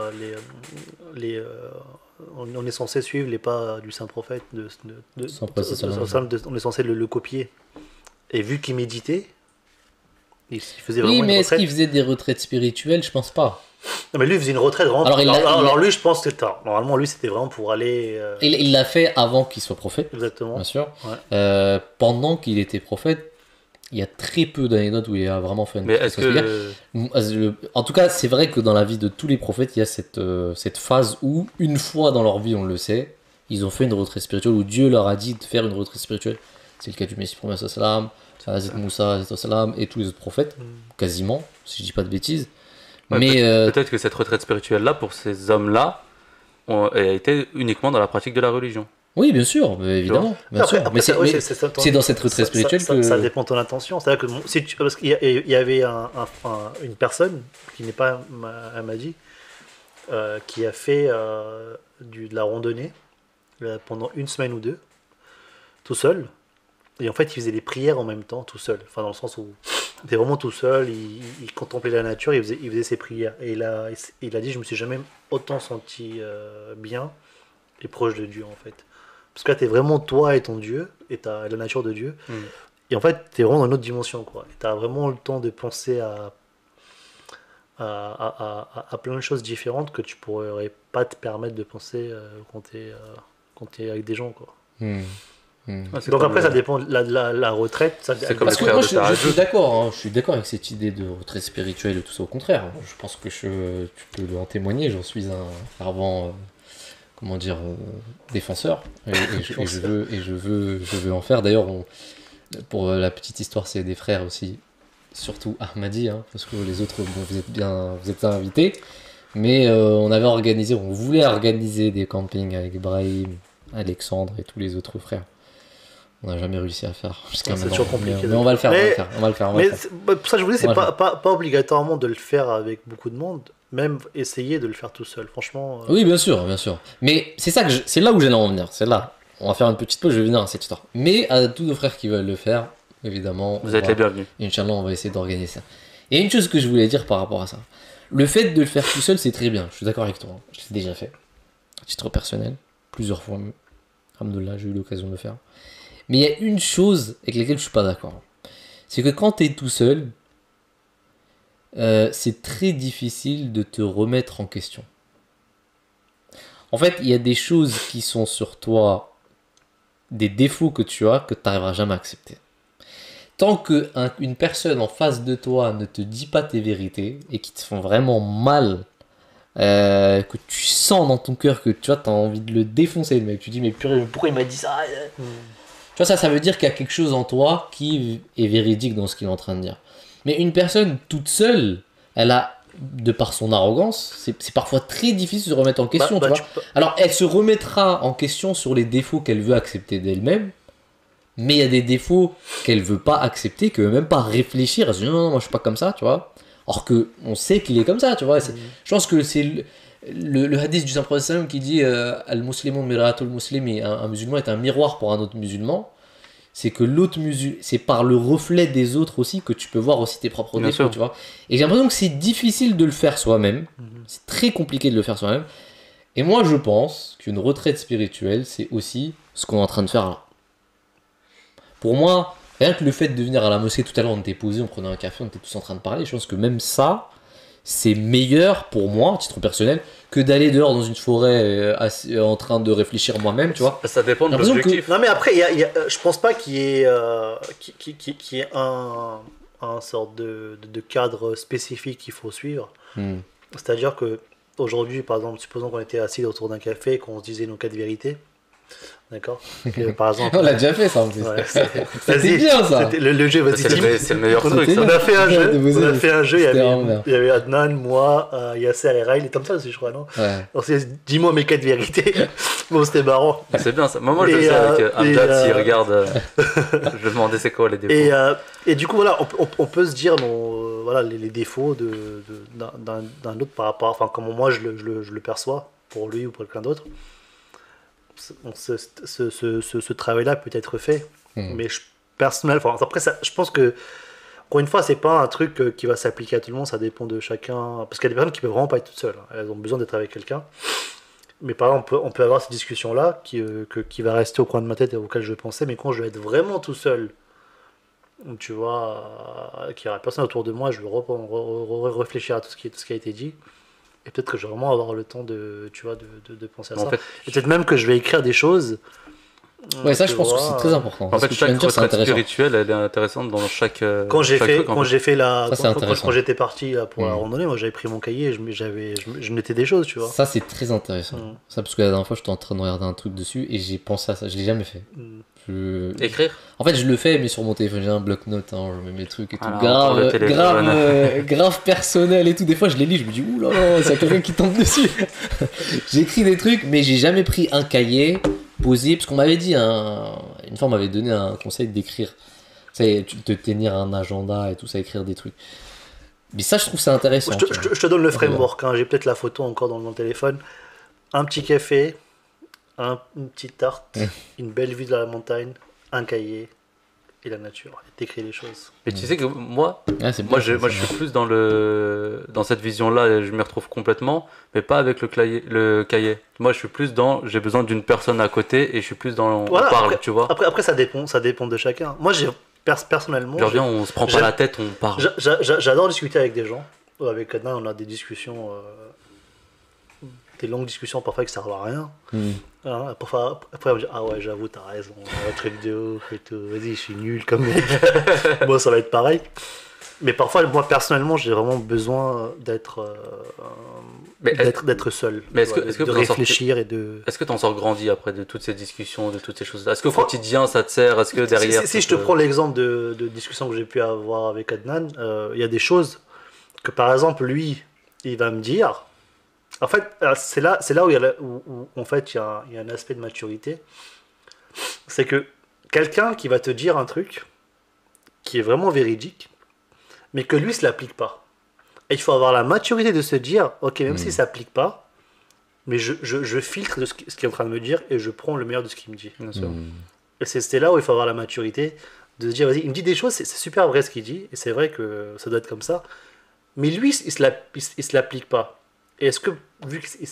on est censé suivre les pas du saint prophète, on est censé le copier. Et vu qu'il méditait, il faisait vraiment une retraite. Est-ce qu'il faisait des retraites spirituelles? Je pense pas. Non, mais lui il faisait une retraite vraiment. Alors lui, je pense que normalement lui c'était vraiment pour aller. Il l'a fait avant qu'il soit prophète. Exactement. Bien sûr. Ouais. Pendant qu'il était prophète, il y a très peu d'anecdotes où il a vraiment fait une Mais est-ce que... En tout cas, c'est vrai que dans la vie de tous les prophètes, il y a cette phase où, une fois dans leur vie, on le sait, ils ont fait une retraite spirituelle, où Dieu leur a dit de faire une retraite spirituelle. C'est le cas du Messie prophète sallam, Hazrat Moussa sallam, et tous les autres prophètes, quasiment, si je dis pas de bêtises. Ouais, mais peut-être que cette retraite spirituelle-là, pour ces hommes-là, a été uniquement dans la pratique de la religion. Oui, bien sûr, évidemment. Bien sûr. Mais c'est dans cette retraite spirituelle que... Ça dépend de ton intention. C'est-à-dire que parce qu'il y avait une personne, qui n'est pas Ahmadi, qui a fait de la randonnée pendant une semaine ou deux, tout seul. Et en fait, il faisait des prières en même temps, tout seul. Enfin, dans le sens où il était vraiment tout seul, il contemplait la nature, il faisait ses prières. Et il a dit, je me suis jamais autant senti bien et proche de Dieu, en fait. Parce que là, t'es vraiment toi et ton Dieu, et t'as la nature de Dieu. Et en fait, t'es vraiment dans une autre dimension, quoi. Et t'as vraiment le temps de penser à plein de choses différentes que tu pourrais pas te permettre de penser quand t'es avec des gens, quoi. Donc après, ça dépend de la retraite. C'est comme parce que moi, je suis d'accord. Hein, je suis d'accord avec cette idée de retraite spirituelle et tout ça. Au contraire, je pense que tu peux en témoigner. J'en suis un fervent... comment dire, défenseur, et je veux en faire. D'ailleurs, pour la petite histoire, c'est des frères aussi, surtout Ahmadi, hein, parce que les autres, bon, vous êtes invités, mais on voulait organiser des campings avec Ibrahim, Alexandre et tous les autres frères. On n'a jamais réussi à faire jusqu'à maintenant. C'est toujours compliqué. Mais on va le faire, on va le faire. Pour ça, je vous dis, c'est pas obligatoirement de le faire avec beaucoup de monde. Même essayer de le faire tout seul, franchement. Oui, bien sûr, bien sûr. Mais c'est là où j'allais en venir. C'est là. On va faire une petite pause, je vais venir à cette histoire. Mais à tous nos frères qui veulent le faire, évidemment. Vous êtes les bienvenus. Inch'Allah, on va essayer d'organiser ça. Et une chose que je voulais dire par rapport à ça. Le fait de le faire tout seul, c'est très bien. Je suis d'accord avec toi. Hein. Je l'ai déjà fait. À titre personnel. Plusieurs fois. Alhamdoulilah, j'ai eu l'occasion de le faire. Mais il y a une chose avec laquelle je suis pas d'accord. C'est que quand tu es tout seul, c'est très difficile de te remettre en question. En fait, il y a des choses qui sont sur toi, des défauts que tu as, que tu n'arriveras jamais à accepter. Tant qu'une personne en face de toi ne te dit pas tes vérités et qui te font vraiment mal, que tu sens dans ton cœur que tu as envie de le défoncer, le mec, tu dis mais purée, pourquoi il m'a dit ça? Tu vois, ça veut dire qu'il y a quelque chose en toi qui est véridique dans ce qu'il est en train de dire. Mais une personne toute seule, elle a, de par son arrogance, c'est parfois très difficile de se remettre en question, tu vois. Alors, elle se remettra en question sur les défauts qu'elle veut accepter d'elle-même, mais il y a des défauts qu'elle veut pas accepter, qu'elle veut même pas réfléchir. Elle se dit non, moi je suis pas comme ça, tu vois. Or que on sait qu'il est comme ça, tu vois. Je pense que c'est le hadith du Saint-Prophète sallam qui dit al-muslimu mir'atul muslimi, un musulman est un miroir pour un autre musulman. C'est que l'autre musulman, c'est par le reflet des autres aussi que tu peux voir aussi tes propres défauts, tu vois. Et j'ai l'impression que c'est difficile de le faire soi-même. C'est très compliqué de le faire soi-même. Et moi, je pense qu'une retraite spirituelle, c'est aussi ce qu'on est en train de faire là. Pour moi, rien que le fait de venir à la mosquée, tout à l'heure, on était posé, on prenait un café, on était tous en train de parler. Je pense que même ça, c'est meilleur pour moi, à titre personnel, que d'aller dehors dans une forêt en train de réfléchir moi-même, tu vois. Ça dépend de l'objectif. Non mais après, je pense pas qu'il y ait, un sorte de cadre spécifique qu'il faut suivre. C'est-à-dire que aujourd'hui, par exemple, supposons qu'on était assis autour d'un café et qu'on se disait nos 4 vérités. D'accord. Par exemple, on l'a déjà fait ça en plus. Ouais, c'était bien ça. Le jeu, vas-y. C'est le meilleur truc. On a fait un jeu. Il y avait Adnan, moi, Yasser et Raïl. Et comme ça aussi, je crois, non? Ouais. On s'est dit, dis-moi mes 4 vérités. Bon, c'était marrant. C'est bien ça. Moi, je le sais avec Amjad, s'il regarde. Je me demandais c'est quoi les défauts. Et du coup, voilà, on peut se dire voilà, les défauts d'un autre par rapport. Enfin, comment moi je le perçois, pour lui ou pour quelqu'un d'autre. Ce travail-là peut être fait, mais personnellement, après ça, je pense que encore une fois, c'est pas un truc qui va s'appliquer à tout le monde, ça dépend de chacun, parce qu'il y a des personnes qui peuvent vraiment pas être toutes seules, elles ont besoin d'être avec quelqu'un. Mais par exemple, on peut avoir cette discussion-là qui va rester au coin de ma tête et auquel je pensais, mais quand je vais être vraiment tout seul, tu vois, qu'il n'y aura personne autour de moi, je vais réfléchir à tout ce qui a été dit. Et peut-être que je vais vraiment avoir le temps de penser à ça. Et peut-être même que je vais écrire des choses Ouais, ça, je pense que c'est très important. En fait, chaque retraite spirituelle, elle est intéressante dans chaque. Quand j'ai fait, truc, quand j'ai fait la, ça, quand j'étais parti là, pour la randonnée, moi j'avais pris mon cahier, et je mettais des choses, tu vois. Ça, c'est très intéressant. Ça, parce que la dernière fois, j'étais en train de regarder un truc dessus et j'ai pensé à ça. Je l'ai jamais fait. Écrire. En fait, je le fais, mais sur mon téléphone, j'ai un bloc-notes, hein, je mets mes trucs et tout. Alors, Grave personnel et tout. Des fois, je les lis, je me dis, ouh là là, c'est quelqu'un qui tombe dessus. J'écris des trucs, mais j'ai jamais pris un cahier posé, parce qu'on m'avait dit, une fois, on m'avait donné un conseil d'écrire. Tu sais, te tenir un agenda et tout ça, écrire des trucs. Mais ça, je trouve ça intéressant. Je te donne le framework, hein. J'ai peut-être la photo encore dans mon téléphone. Un petit café, une petite tarte, une belle vue de la montagne, un cahier et la nature. Et t'écris les choses. Mais tu sais que moi, je suis plus dans cette vision-là, et je m'y retrouve complètement, mais pas avec le cahier. Moi, je suis plus dans, j'ai besoin d'une personne à côté, et je suis plus dans, voilà, on parle, après, tu vois. Après, ça dépend de chacun. Moi, personnellement... on se prend pas la tête, on parle. J'adore discuter avec des gens. Avec Adnan, on a des discussions... des longues discussions parfois qui servent à rien. Hein, parfois, après on me dit ah ouais, j'avoue, t'as raison, un truc de ouf et tout, vas-y, je suis nul comme mec. Moi ça va être pareil, mais parfois moi personnellement j'ai vraiment besoin d'être seul, mais est-ce que de réfléchir et de... Est-ce que t'en sors grandi après de toutes ces discussions, de toutes ces choses là? Est-ce qu'au quotidien ça te sert? Est-ce que derrière si je te prends l'exemple de discussions que j'ai pu avoir avec Adnan, il y a des choses que par exemple lui il va me dire. En fait, c'est là où en fait, il y a un aspect de maturité. C'est que quelqu'un qui va te dire un truc qui est vraiment véridique, mais que lui ne se l'applique pas. Et il faut avoir la maturité de se dire, ok, même s'il ne s'applique pas, mais je filtre de ce qu'il est en train de me dire et je prends le meilleur de ce qu'il me dit. Bien sûr. Et c'est là où il faut avoir la maturité de se dire, vas-y, il me dit des choses, c'est super vrai ce qu'il dit, et c'est vrai que ça doit être comme ça, mais lui, il ne se l'applique pas. Et est-ce que, vu qu'il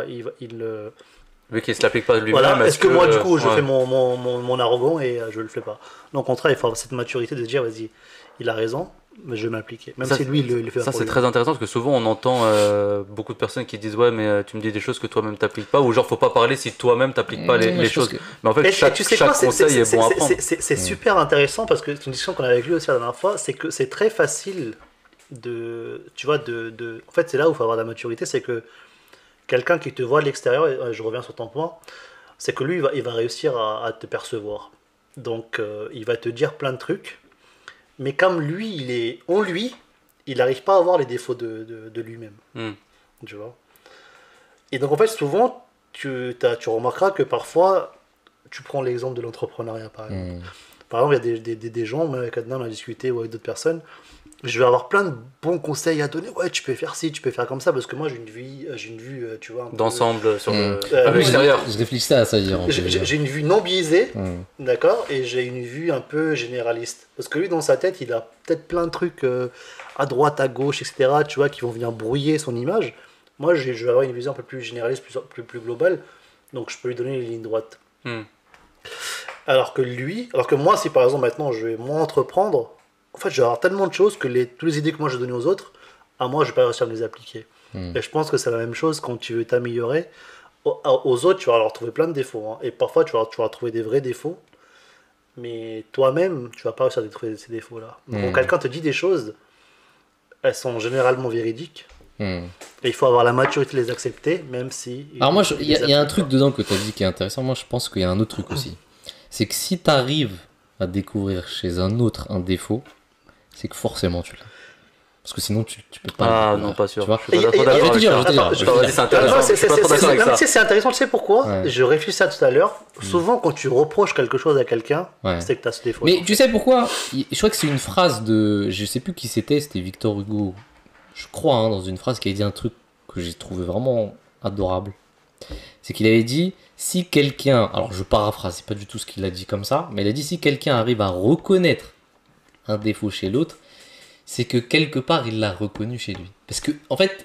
ne se l'applique pas lui-même, voilà, est-ce que moi, du coup, je fais mon arrogant et je le fais pas? Non, au contraire, il faut avoir cette maturité de dire, vas-y, il a raison, mais je vais m'appliquer. Même si lui, il le fait pas. Ça, c'est très intéressant parce que souvent, on entend beaucoup de personnes qui disent, ouais, mais tu me dis des choses que toi-même t'appliques pas, ou genre, faut pas parler si toi-même t'appliques pas les choses. Mais en fait, chaque conseil est bon à prendre. C'est super intéressant parce que c'est une discussion qu'on a avec lui aussi la dernière fois, c'est que c'est très facile. En fait, c'est là où il faut avoir de la maturité, c'est que quelqu'un qui te voit de l'extérieur, et je reviens sur ton point, c'est que lui, il va réussir à te percevoir. Donc, il va te dire plein de trucs, mais comme lui, il n'arrive pas à voir les défauts de lui-même. Tu vois? Et donc, en fait, souvent, tu remarqueras que parfois, tu prends l'exemple de l'entrepreneuriat, par exemple. Par exemple, il y a des gens, même avec Adnan, on a discuté, ou avec d'autres personnes, je vais avoir plein de bons conseils à donner. Ouais, tu peux faire ci, tu peux faire comme ça, parce que moi j'ai une vue, tu vois, d'ensemble sur l'extérieur. Je réfléchissais à ça hier. J'ai une vue non biaisée, d'accord, et j'ai une vue un peu généraliste. Parce que lui, dans sa tête, il a peut-être plein de trucs à droite, à gauche, etc., tu vois, qui vont venir brouiller son image. Moi, je vais avoir une vision un peu plus généraliste, plus globale, donc je peux lui donner les lignes droites. Alors que moi, si par exemple maintenant je vais moi entreprendre, en fait, je vais avoir tellement de choses que toutes les idées que moi je donne aux autres, à moi, je vais pas réussir à me les appliquer. Et je pense que c'est la même chose quand tu veux t'améliorer. Aux autres, tu vas leur trouver plein de défauts. Hein. Et parfois, tu vas trouver des vrais défauts. Mais toi-même, tu vas pas réussir à trouver ces défauts-là. Quand quelqu'un te dit des choses, elles sont généralement véridiques. Et il faut avoir la maturité de les accepter, même si... Alors moi, il y a un truc dedans que tu as dit qui est intéressant. Moi, je pense qu'il y a un autre truc aussi. C'est que si tu arrives à découvrir chez un autre un défaut, c'est que forcément tu l'as. Parce que sinon tu peux pas. Ah non, pas sûr. Tu vois, je suis pas d'accord avec ça. C'est intéressant, tu sais pourquoi? Je réfléchis à tout à l'heure. Souvent, quand tu reproches quelque chose à quelqu'un, c'est que tu as ce défaut. Mais tu sais pourquoi? Je crois que c'est une phrase de. Je sais plus qui c'était Victor Hugo. Je crois, hein, dans une phrase qui avait dit un truc que j'ai trouvé vraiment adorable. C'est qu'il avait dit, si quelqu'un, alors je paraphrase, c'est pas du tout ce qu'il a dit comme ça, mais il a dit si quelqu'un arrive à reconnaître un défaut chez l'autre, c'est que quelque part il l'a reconnu chez lui. Parce que en fait,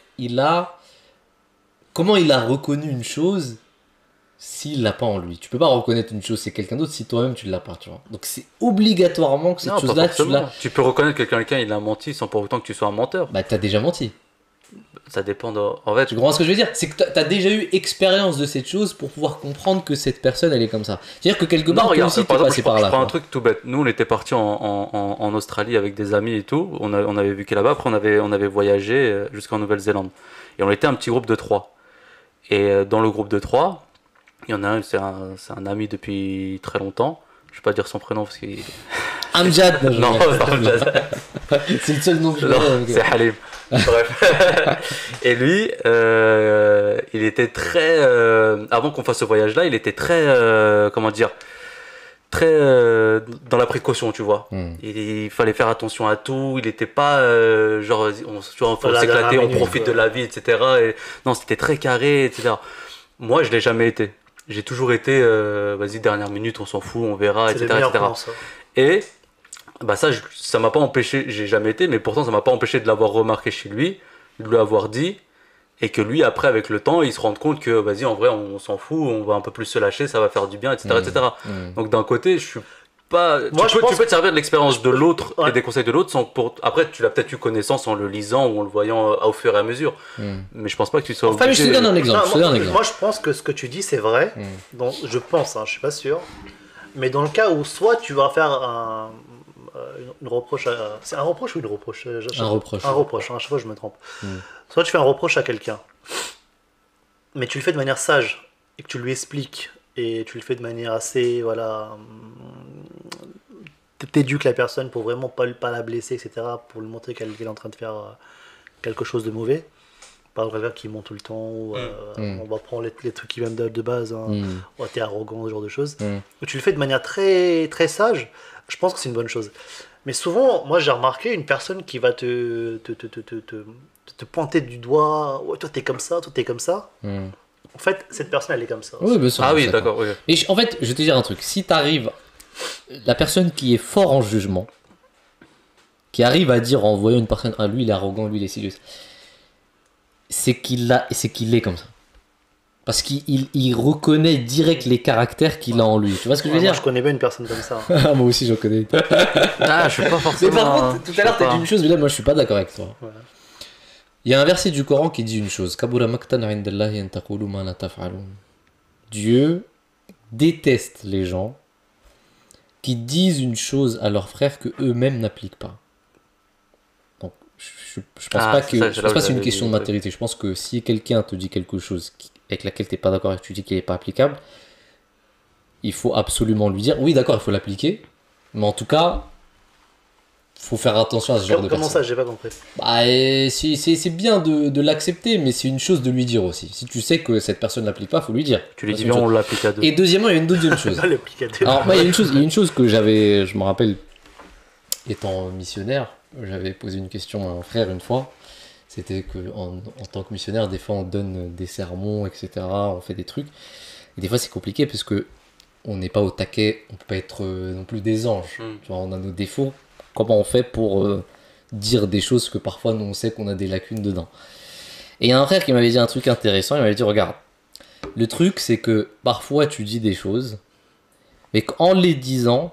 comment il a reconnu une chose s'il l'a pas en lui? Tu peux pas reconnaître une chose c'est quelqu'un d'autre si toi-même tu l'as pas, tu vois. Donc c'est obligatoirement que cette chose-là tu l'as. Tu peux reconnaître que quelqu'un il a menti sans pour autant que tu sois un menteur. Bah t'as déjà menti. Ça dépend en fait. Tu comprends ce que je veux dire? C'est que t'as déjà eu expérience de cette chose pour pouvoir comprendre que cette personne elle est comme ça. C'est-à-dire que quelque part, toi aussi t'es passé par là. Je prends un truc tout bête. Nous on était partis en Australie avec des amis et tout. On avait vécu là-bas. Après on avait voyagé jusqu'en Nouvelle-Zélande. Et on était un petit groupe de 3. Et dans le groupe de 3, il y en a un, c'est un ami depuis très longtemps. Je vais pas dire son prénom parce qu'il. Amjad. Non, c'est Amjad. C'est le seul nom que je connais. C'est Halim. Bref. Et lui, il était très. Avant qu'on fasse ce voyage-là, il était très. Comment dire, très dans la précaution, tu vois. Il fallait faire attention à tout. Il n'était pas genre, on faut s'éclater, on profite de la vie, etc. Et, non, c'était très carré, etc. Moi, je l'ai jamais été. J'ai toujours été, vas-y, dernière minute, on s'en fout, on verra, etc. Et bah ça m'a pas empêché, j'ai jamais été, mais pourtant ça m'a pas empêché de l'avoir remarqué chez lui, de lui avoir dit, et que lui après avec le temps il se rende compte que vas-y en vrai on s'en fout, on va un peu plus se lâcher, ça va faire du bien, etc. Donc d'un côté je suis pas, tu peux te servir de l'expérience de l'autre et des conseils de l'autre après tu l'as peut-être eu connaissance en le lisant ou en le voyant au fur et à mesure, mais je pense pas que tu sois obligé. Enfin je te donne un exemple. Moi je pense que ce que tu dis c'est vrai, donc je pense, je suis pas sûr, mais dans le cas où soit tu vas faire une reproche c'est un reproche ou une reproche? Un reproche, à chaque fois je me trompe. Soit tu fais un reproche à quelqu'un, mais tu le fais de manière sage et que tu lui expliques et tu le fais de manière assez, voilà, t'éduques la personne pour vraiment pas la blesser, etc., pour lui montrer qu'elle est en train de faire quelque chose de mauvais. Par exemple, quelqu'un qui ment tout le temps, ou on va prendre les trucs qui viennent de base, oh, t'es arrogant, ce genre de choses. Tu le fais de manière très, très sage, je pense que c'est une bonne chose. Mais souvent, moi j'ai remarqué une personne qui va te pointer du doigt, ouais, toi t'es comme ça, toi t'es comme ça. En fait, cette personne elle est comme ça. Oui, bien sûr. Ah oui, d'accord. Oui. Et en fait, je vais te dire un truc. Si t'arrives, la personne qui est fort en jugement, qui arrive à dire en voyant une personne, ah lui il est arrogant, lui il est sérieux, c'est qu'il est comme ça. Parce qu'il reconnaît direct les caractères qu'il a en lui. Tu vois ce que je veux dire? Moi, je connais bien une personne comme ça. Moi aussi, je connais. Je suis pas forcément. Mais par contre, tout à l'heure, t'as dit une chose, mais là, moi, je suis pas d'accord avec toi. Ouais. Il y a un verset du Coran qui dit une chose. Dieu déteste les gens qui disent une chose à leurs frères que eux-mêmes n'appliquent pas. Donc, je pense pas que c'est une question de matérialité. Je pense que si quelqu'un te dit quelque chose avec laquelle tu n'es pas d'accord et que tu dis qu'il n'est pas applicable, il faut absolument lui dire oui d'accord il faut l'appliquer, mais en tout cas il faut faire attention à ce genre de personnes. Comment ça, j'ai pas compris? C'est bien de l'accepter, mais c'est une chose de lui dire aussi. Si tu sais que cette personne ne l'applique pas, il faut lui dire. Tu lui dis bien on l'applique à deux. Et deuxièmement il y a une deuxième chose. Alors moi il y a une chose que je me rappelle étant missionnaire, j'avais posé une question à un frère une fois. C'était qu'en tant que missionnaire, des fois on donne des sermons, etc. On fait des trucs. Et des fois c'est compliqué parce que on n'est pas au taquet, on peut pas être non plus des anges. Tu vois, on a nos défauts. Comment on fait pour dire des choses que parfois nous on sait qu'on a des lacunes dedans? Et il y a un frère qui m'avait dit un truc intéressant. Il m'avait dit regarde, le truc c'est que parfois tu dis des choses, mais qu'en les disant,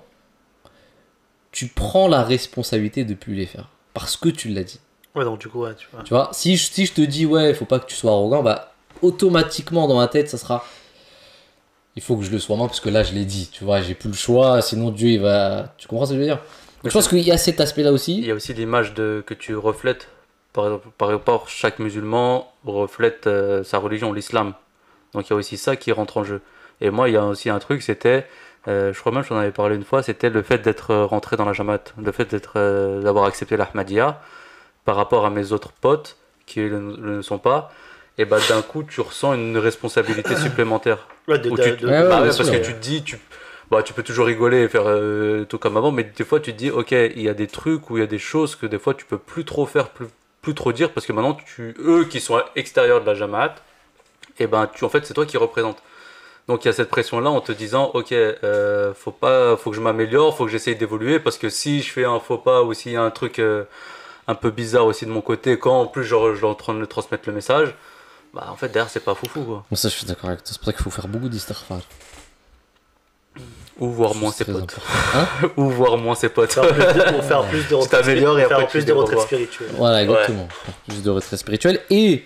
tu prends la responsabilité de plus les faire parce que tu l'as dit. Ouais, donc du coup, ouais, tu vois, si je te dis, ouais, faut pas que tu sois arrogant, bah, automatiquement dans ma tête, ça sera, il faut que je le sois moins parce que là, je l'ai dit, tu vois, j'ai plus le choix, sinon Dieu, il va. Tu comprends ce que je veux dire? Donc, je pense qu'il y a cet aspect-là aussi. Il y a aussi l'image que tu reflètes, par rapport, chaque musulman reflète sa religion, l'islam. Donc, il y a aussi ça qui rentre en jeu. Et moi, il y a aussi un truc, c'était, je crois même que j'en avais parlé une fois, c'était le fait d'être rentré dans la Jamaat, le fait d'avoir accepté l'Ahmadiyya. Par rapport à mes autres potes qui ne sont pas, et bah d'un coup tu ressens une responsabilité supplémentaire. Ouais, parce que tu te dis, tu peux toujours rigoler et faire tout comme avant, mais des fois tu te dis, ok, il y a des trucs ou il y a des choses que des fois tu peux plus trop faire, plus trop dire, parce que maintenant eux qui sont extérieurs de la Jamaat, et ben en fait c'est toi qui représente. Donc il y a cette pression là en te disant, ok, faut que je m'améliore, faut que j'essaye d'évoluer, parce que si je fais un faux pas ou s'il y a un truc un peu bizarre aussi de mon côté, quand en plus je suis en train de transmettre le message, bah en fait derrière c'est pas foufou quoi. Ça je suis d'accord avec toi, c'est pour ça qu'il faut faire beaucoup d'istighfar. Ou voir moins ses Très potes. important. Ou voir moins ses potes. Pour faire plus de Tu t'améliores et après faire tu plus de les retraites revois. spirituelles. Voilà, exactement. Plus de retrait spirituel. Et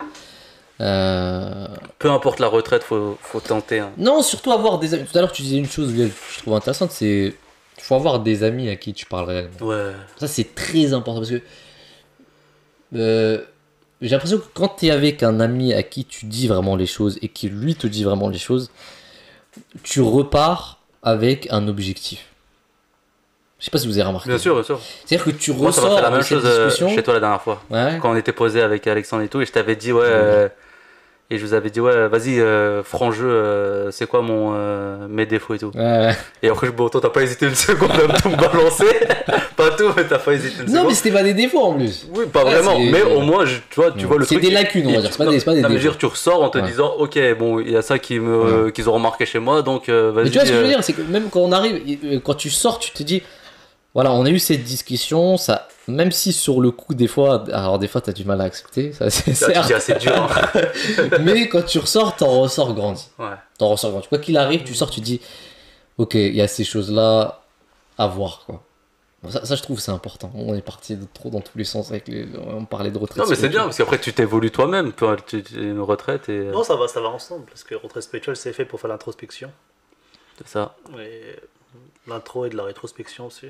Peu importe la retraite, faut tenter. Hein. non, surtout avoir des amis. Tout à l'heure, tu disais une chose que je trouve intéressante, c'est il faut avoir des amis à qui tu parles réellement. Ouais. Ça, c'est très important parce que j'ai l'impression que quand tu es avec un ami à qui tu dis vraiment les choses et qui lui te dit vraiment les choses, tu repars avec un objectif. Je sais pas si vous avez remarqué. Bien sûr, bien sûr. C'est-à-dire que tu Moi, ça m'a ressors fait la de même cette chose discussion. chez toi la dernière fois. Ouais. Quand on était posé avec Alexandre et tout, et je t'avais dit, et je vous avais dit, vas-y, franc jeu, c'est quoi mes défauts et tout. Ouais. Et après, bon, toi, t'as pas hésité une seconde à tout me balancer. Pas tout, mais t'as pas hésité une seconde. Non, mais c'était pas des défauts en plus. Oui, pas Ouais, vraiment, c'est- mais au moins, tu vois le C'est truc. des lacunes, on va dire. C'est pas des Non, mais je veux défauts. dire, tu ressors en te Ouais. disant, ok, bon, il y a ça qu'ils ont remarqué chez moi, donc vas-y. Mais tu vois ce que je veux dire, c'est que même quand on arrive, quand tu sors, tu te dis, voilà, on a eu cette discussion, ça, même si sur le coup, des fois, alors des fois, t'as du mal à accepter, ça c'est Tu certes, dis, c'est dur. Hein. mais quand tu ressors, t'en ressors grandi. Ouais. T'en ressors grandi. Quoi qu'il arrive, tu sors, tu te dis, ok, il y a ces choses-là à voir, quoi. Bon, ça, je trouve, c'est important. On est parti trop dans tous les sens avec on parlait de retraite. Non, mais c'est bien, spirituelle. parce qu'après, tu t'évolues toi-même. Une retraite et. Non, ça va ensemble, parce que retraite spirituelle, c'est fait pour faire l'introspection. C'est ça. Et l'intro et de la rétrospection aussi.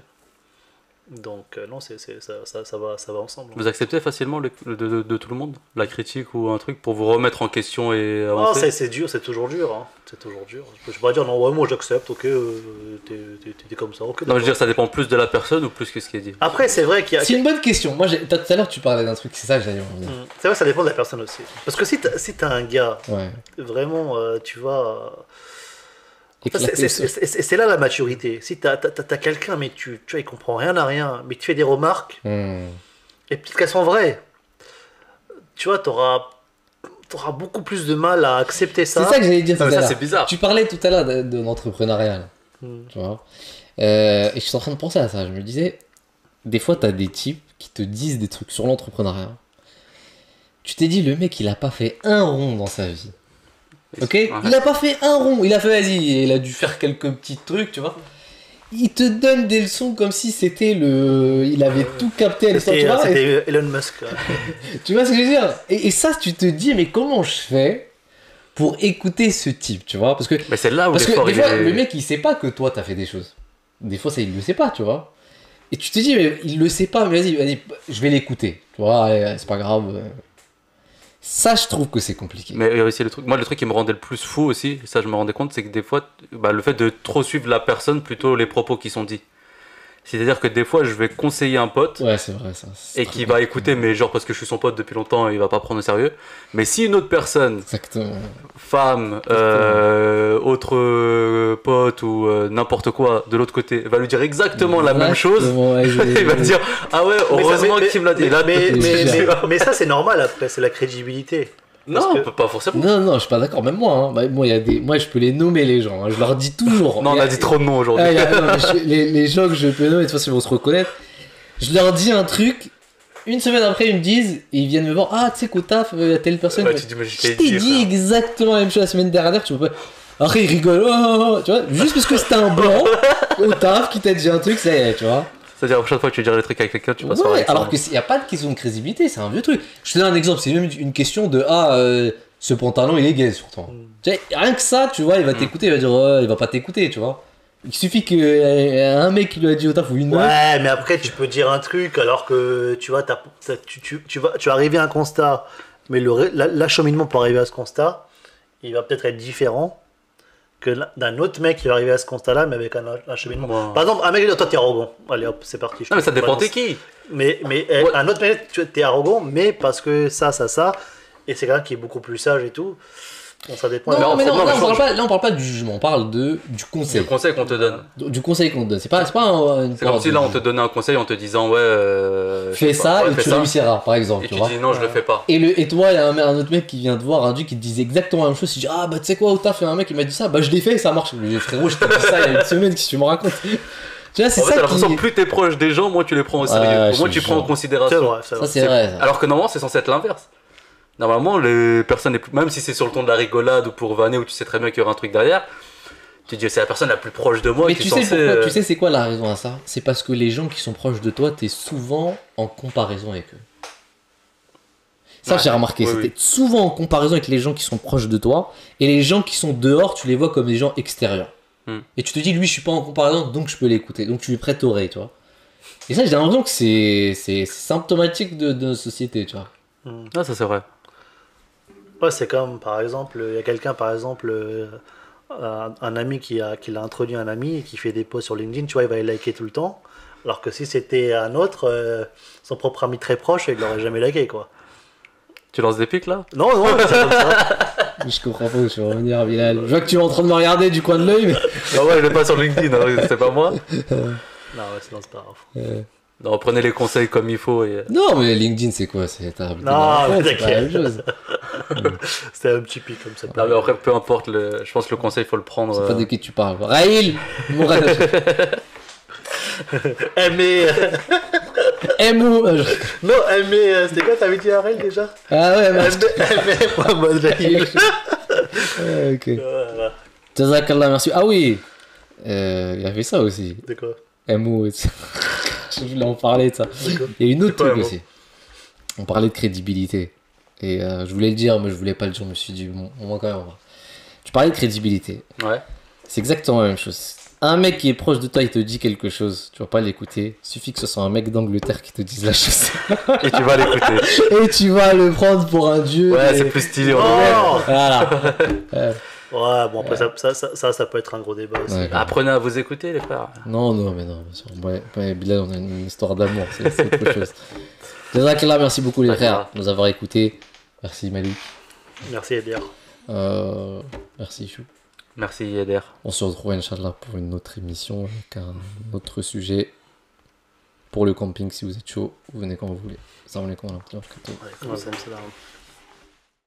Donc, non, ça va ensemble. Vous acceptez facilement de tout le monde la critique ou un truc pour vous remettre en question et Non, avancer. c'est dur, c'est toujours dur. Hein. C'est toujours dur. Je peux pas dire, non, ouais, moi j'accepte, ok, t'es comme ça, ok. Non, je veux d'accord. dire, ça dépend plus de la personne ou plus que ce qui est dit. Après, c'est vrai qu'il y a. C'est une bonne question. Moi, tout à l'heure, tu parlais d'un truc, c'est ça que j'allais en venir. C'est vrai, ça dépend de la personne aussi. Parce que si t'as un gars, Ouais. vraiment, tu vois. Éclater le sol. C'est là la maturité. Si t'as quelqu'un, mais tu vois, il comprend rien à rien, mais tu fais des remarques, et peut-être qu'elles sont vraies. Tu vois, t'auras beaucoup plus de mal à accepter C'est ça. ça que j'allais dire tout Non, à mais ça, l'heure. c'est bizarre. Tu parlais tout à l'heure de l'entrepreneuriat, là, Hmm. tu vois. Et je suis en train de penser à ça. Je me disais, des fois, t'as des types qui te disent des trucs sur l'entrepreneuriat. Tu t'es dit, le mec, il a pas fait un rond dans sa vie. Ok? Ouais. Il a pas fait un rond. Il a fait, vas-y, il a dû faire quelques petits trucs, tu vois. Il te donne des leçons comme si c'était le. Il avait tout capté à l'histoire, tu vois. Et- C'était Elon Musk. tu vois ce que je veux dire? Et ça, tu te dis, mais comment je fais pour écouter ce type, tu vois? Parce que Mais c'est là où Parce que l'effort des il fois, est. le mec, il sait pas que toi, t'as fait des choses. Des fois, ça, il le sait pas, tu vois. Et tu te dis, mais il le sait pas, mais vas-y, je vais l'écouter. Tu vois, allez, c'est pas grave. Ça, je trouve que c'est compliqué. Mais il y a aussi le truc. Moi, le truc qui me rendait le plus fou aussi, ça je me rendais compte, c'est que des fois, le fait de trop suivre la personne, plutôt les propos qui sont dits. C'est-à-dire que des fois, je vais conseiller un pote Ouais, c'est vrai, ça. c'est et très qui bien. va écouter, mais genre parce que je suis son pote depuis longtemps, il va pas prendre au sérieux. Mais si une autre personne, Exactement. femme, autre pote ou n'importe quoi de l'autre côté, va lui dire exactement la même chose, Exactement, ouais, il va dire ah ouais, heureusement qu'il me l'a dit. Et là, mais ça, c'est normal après, c'est la crédibilité. non, parce que- pas forcément. Non, non, je suis pas d'accord, même moi. Hein. Bah, moi, moi, je peux les nommer, les gens. Hein. Je leur dis toujours. Non, on Il y a dit trop de noms aujourd'hui. Ah, non, mais les gens que je peux nommer, de toute façon, ils vont se reconnaître. Je leur dis un truc. Une semaine après, ils me disent, et ils viennent me voir, ah, tu sais qu'au taf, il y a telle personne. Ouais, tu dis, mais je Je t'ai t'ai dit, dit frère. exactement la même chose la semaine dernière, tu peux pas. Après, ils rigolent, oh, tu vois, juste parce que c'était un blanc au taf qui t'a dit un truc, ça y est, tu vois. C'est-à-dire, à chaque fois que tu dirais des trucs avec quelqu'un, tu passes par Ouais, Alexandre. alors qu'il n'y a pas de question de crédibilité, c'est un vieux truc. Je te donne un exemple, c'est même une question de ce pantalon il est gay sur toi. Tu sais, rien que ça, tu vois, il va t'écouter, il va dire ouais, il va pas t'écouter, tu vois. Il suffit qu'un mec qui lui a dit au taf ou une meuf. Ouais, mais après, tu peux dire un truc alors que tu vois, tu vas arriver à un constat, mais l'acheminement pour arriver à ce constat, il va peut-être être différent que d'un autre mec qui va arriver à ce constat-là, mais avec un acheminement. Wow. Par exemple, un mec dit toi t'es arrogant. Allez hop, c'est parti. Non, mais ça dépend balance. t'es qui. Mais Ouais. un autre mec, tu t'es arrogant, mais parce que ça, et c'est quelqu'un qui est beaucoup plus sage et tout. Bon, ça dépend. Non, mais non, non, là, mais on parle pas, là on parle pas du jugement, on parle du conseil. Le conseil qu'on te donne. Du conseil qu'on te donne. C'est pas une C'est comme si là on te donnait un conseil en te disant ouais. Fais ça et fais tu ça. réussiras, par exemple. Et tu tu vois. dis non, je le fais pas. Et toi, il y a un autre mec qui vient te voir, un duc qui te disait exactement la même chose. Il dit ah bah tu sais quoi, au taf, il y a un mec qui m'a dit ça, bah je l'ai fait et ça marche. Je lui dis frérot, je t'ai dit ça il y a une semaine, qu'est-ce que tu me racontes? Tu vois, c'est En fait, ça t'as l'impression qui. que plus t'es proche des gens, moins tu les prends au sérieux. Ouais, Moins je tu te prends en jure. C'est considération. vrai, c'est Ça vrai. c'est vrai. Ça. Alors que normalement, c'est censé être l'inverse. Normalement, les personnes, même si c'est sur le ton de la rigolade ou pour vanner, où tu sais très bien qu'il y aura un truc derrière, Tu dis, c'est la personne la plus proche de moi Mais qui tu est sais censée, pourquoi, tu sais c'est quoi la raison à ça? C'est parce que les gens qui sont proches de toi, t'es souvent en comparaison avec eux. Ça, Ouais. j'ai remarqué, Oui, c'était oui. souvent en comparaison avec les gens qui sont proches de toi, et les gens qui sont dehors, tu les vois comme des gens extérieurs. Et tu te dis, lui, je suis pas en comparaison, donc je peux l'écouter. Donc tu lui prêtes oreille, tu vois. Et ça, j'ai l'impression que c'est symptomatique de notre société, tu vois. Ah, ça c'est vrai. Ouais, c'est comme, par exemple, il y a quelqu'un, par exemple, un ami qui l'a introduit à un ami et qui fait des posts sur LinkedIn, tu vois, il va les liker tout le temps. Alors que si c'était un autre, son propre ami très proche, il l'aurait jamais liké, quoi. Tu lances des pics là? Non, non, c'est comme ça. Je comprends pas où je vais revenir, Bilal. Je vois que tu es en train de me regarder du coin de l'œil, mais... Non, ouais, je l'ai pas sur LinkedIn, hein, c'est pas moi. Non, ouais, c'est pas grave. Non, prenez les conseils comme il faut. Et... Non, mais LinkedIn, c'est quoi? C'est ta Non, mais c'est pas la même t'inquiète. chose. C'était un petit pic comme ça. Non, mais après, peu importe, je pense que le conseil, il faut le prendre. C'est pas de qui tu parles. Raïl Mourad. Mais. M.O. Non, mais c'était quoi, t'avais dit à Arel déjà? Ah ouais, mais... Mohamed Rahil. Ouais, ok. Voilà. Jazakallah, merci. Ah oui, il y avait ça aussi. De quoi? M.O. Je voulais en parler de ça. Il y a une autre C'est quoi, truc MO? aussi. On parlait de crédibilité. Et je voulais le dire, mais je voulais pas le dire. Je me suis dit, bon, on va quand même voir. Tu parlais de crédibilité. Ouais. C'est exactement la même chose. Un mec qui est proche de toi, il te dit quelque chose, tu vas pas l'écouter. Il suffit que ce soit un mec d'Angleterre qui te dise la chose. Et tu vas l'écouter. Et tu vas le prendre pour un dieu. Ouais, et- c'est plus stylé. on Oh Voilà. Ouais, bon, après, ça peut être un gros débat aussi. Ouais, Apprenez à vous écouter, les frères. Non, non, mais non, bien sûr. Ouais, Bilal, on a une histoire d'amour, c'est autre chose. Jazakallah, merci beaucoup les frères de nous avoir écoutés. Merci Malik. Merci, Edir. Merci Chou. Merci, Yeder. On se retrouve Inch'Allah pour une autre émission avec un autre sujet. Pour le camping, si vous êtes chaud, vous venez quand vous voulez. Salam alaikum wa rahmatullahi wa barakatuh. Ouais, salam.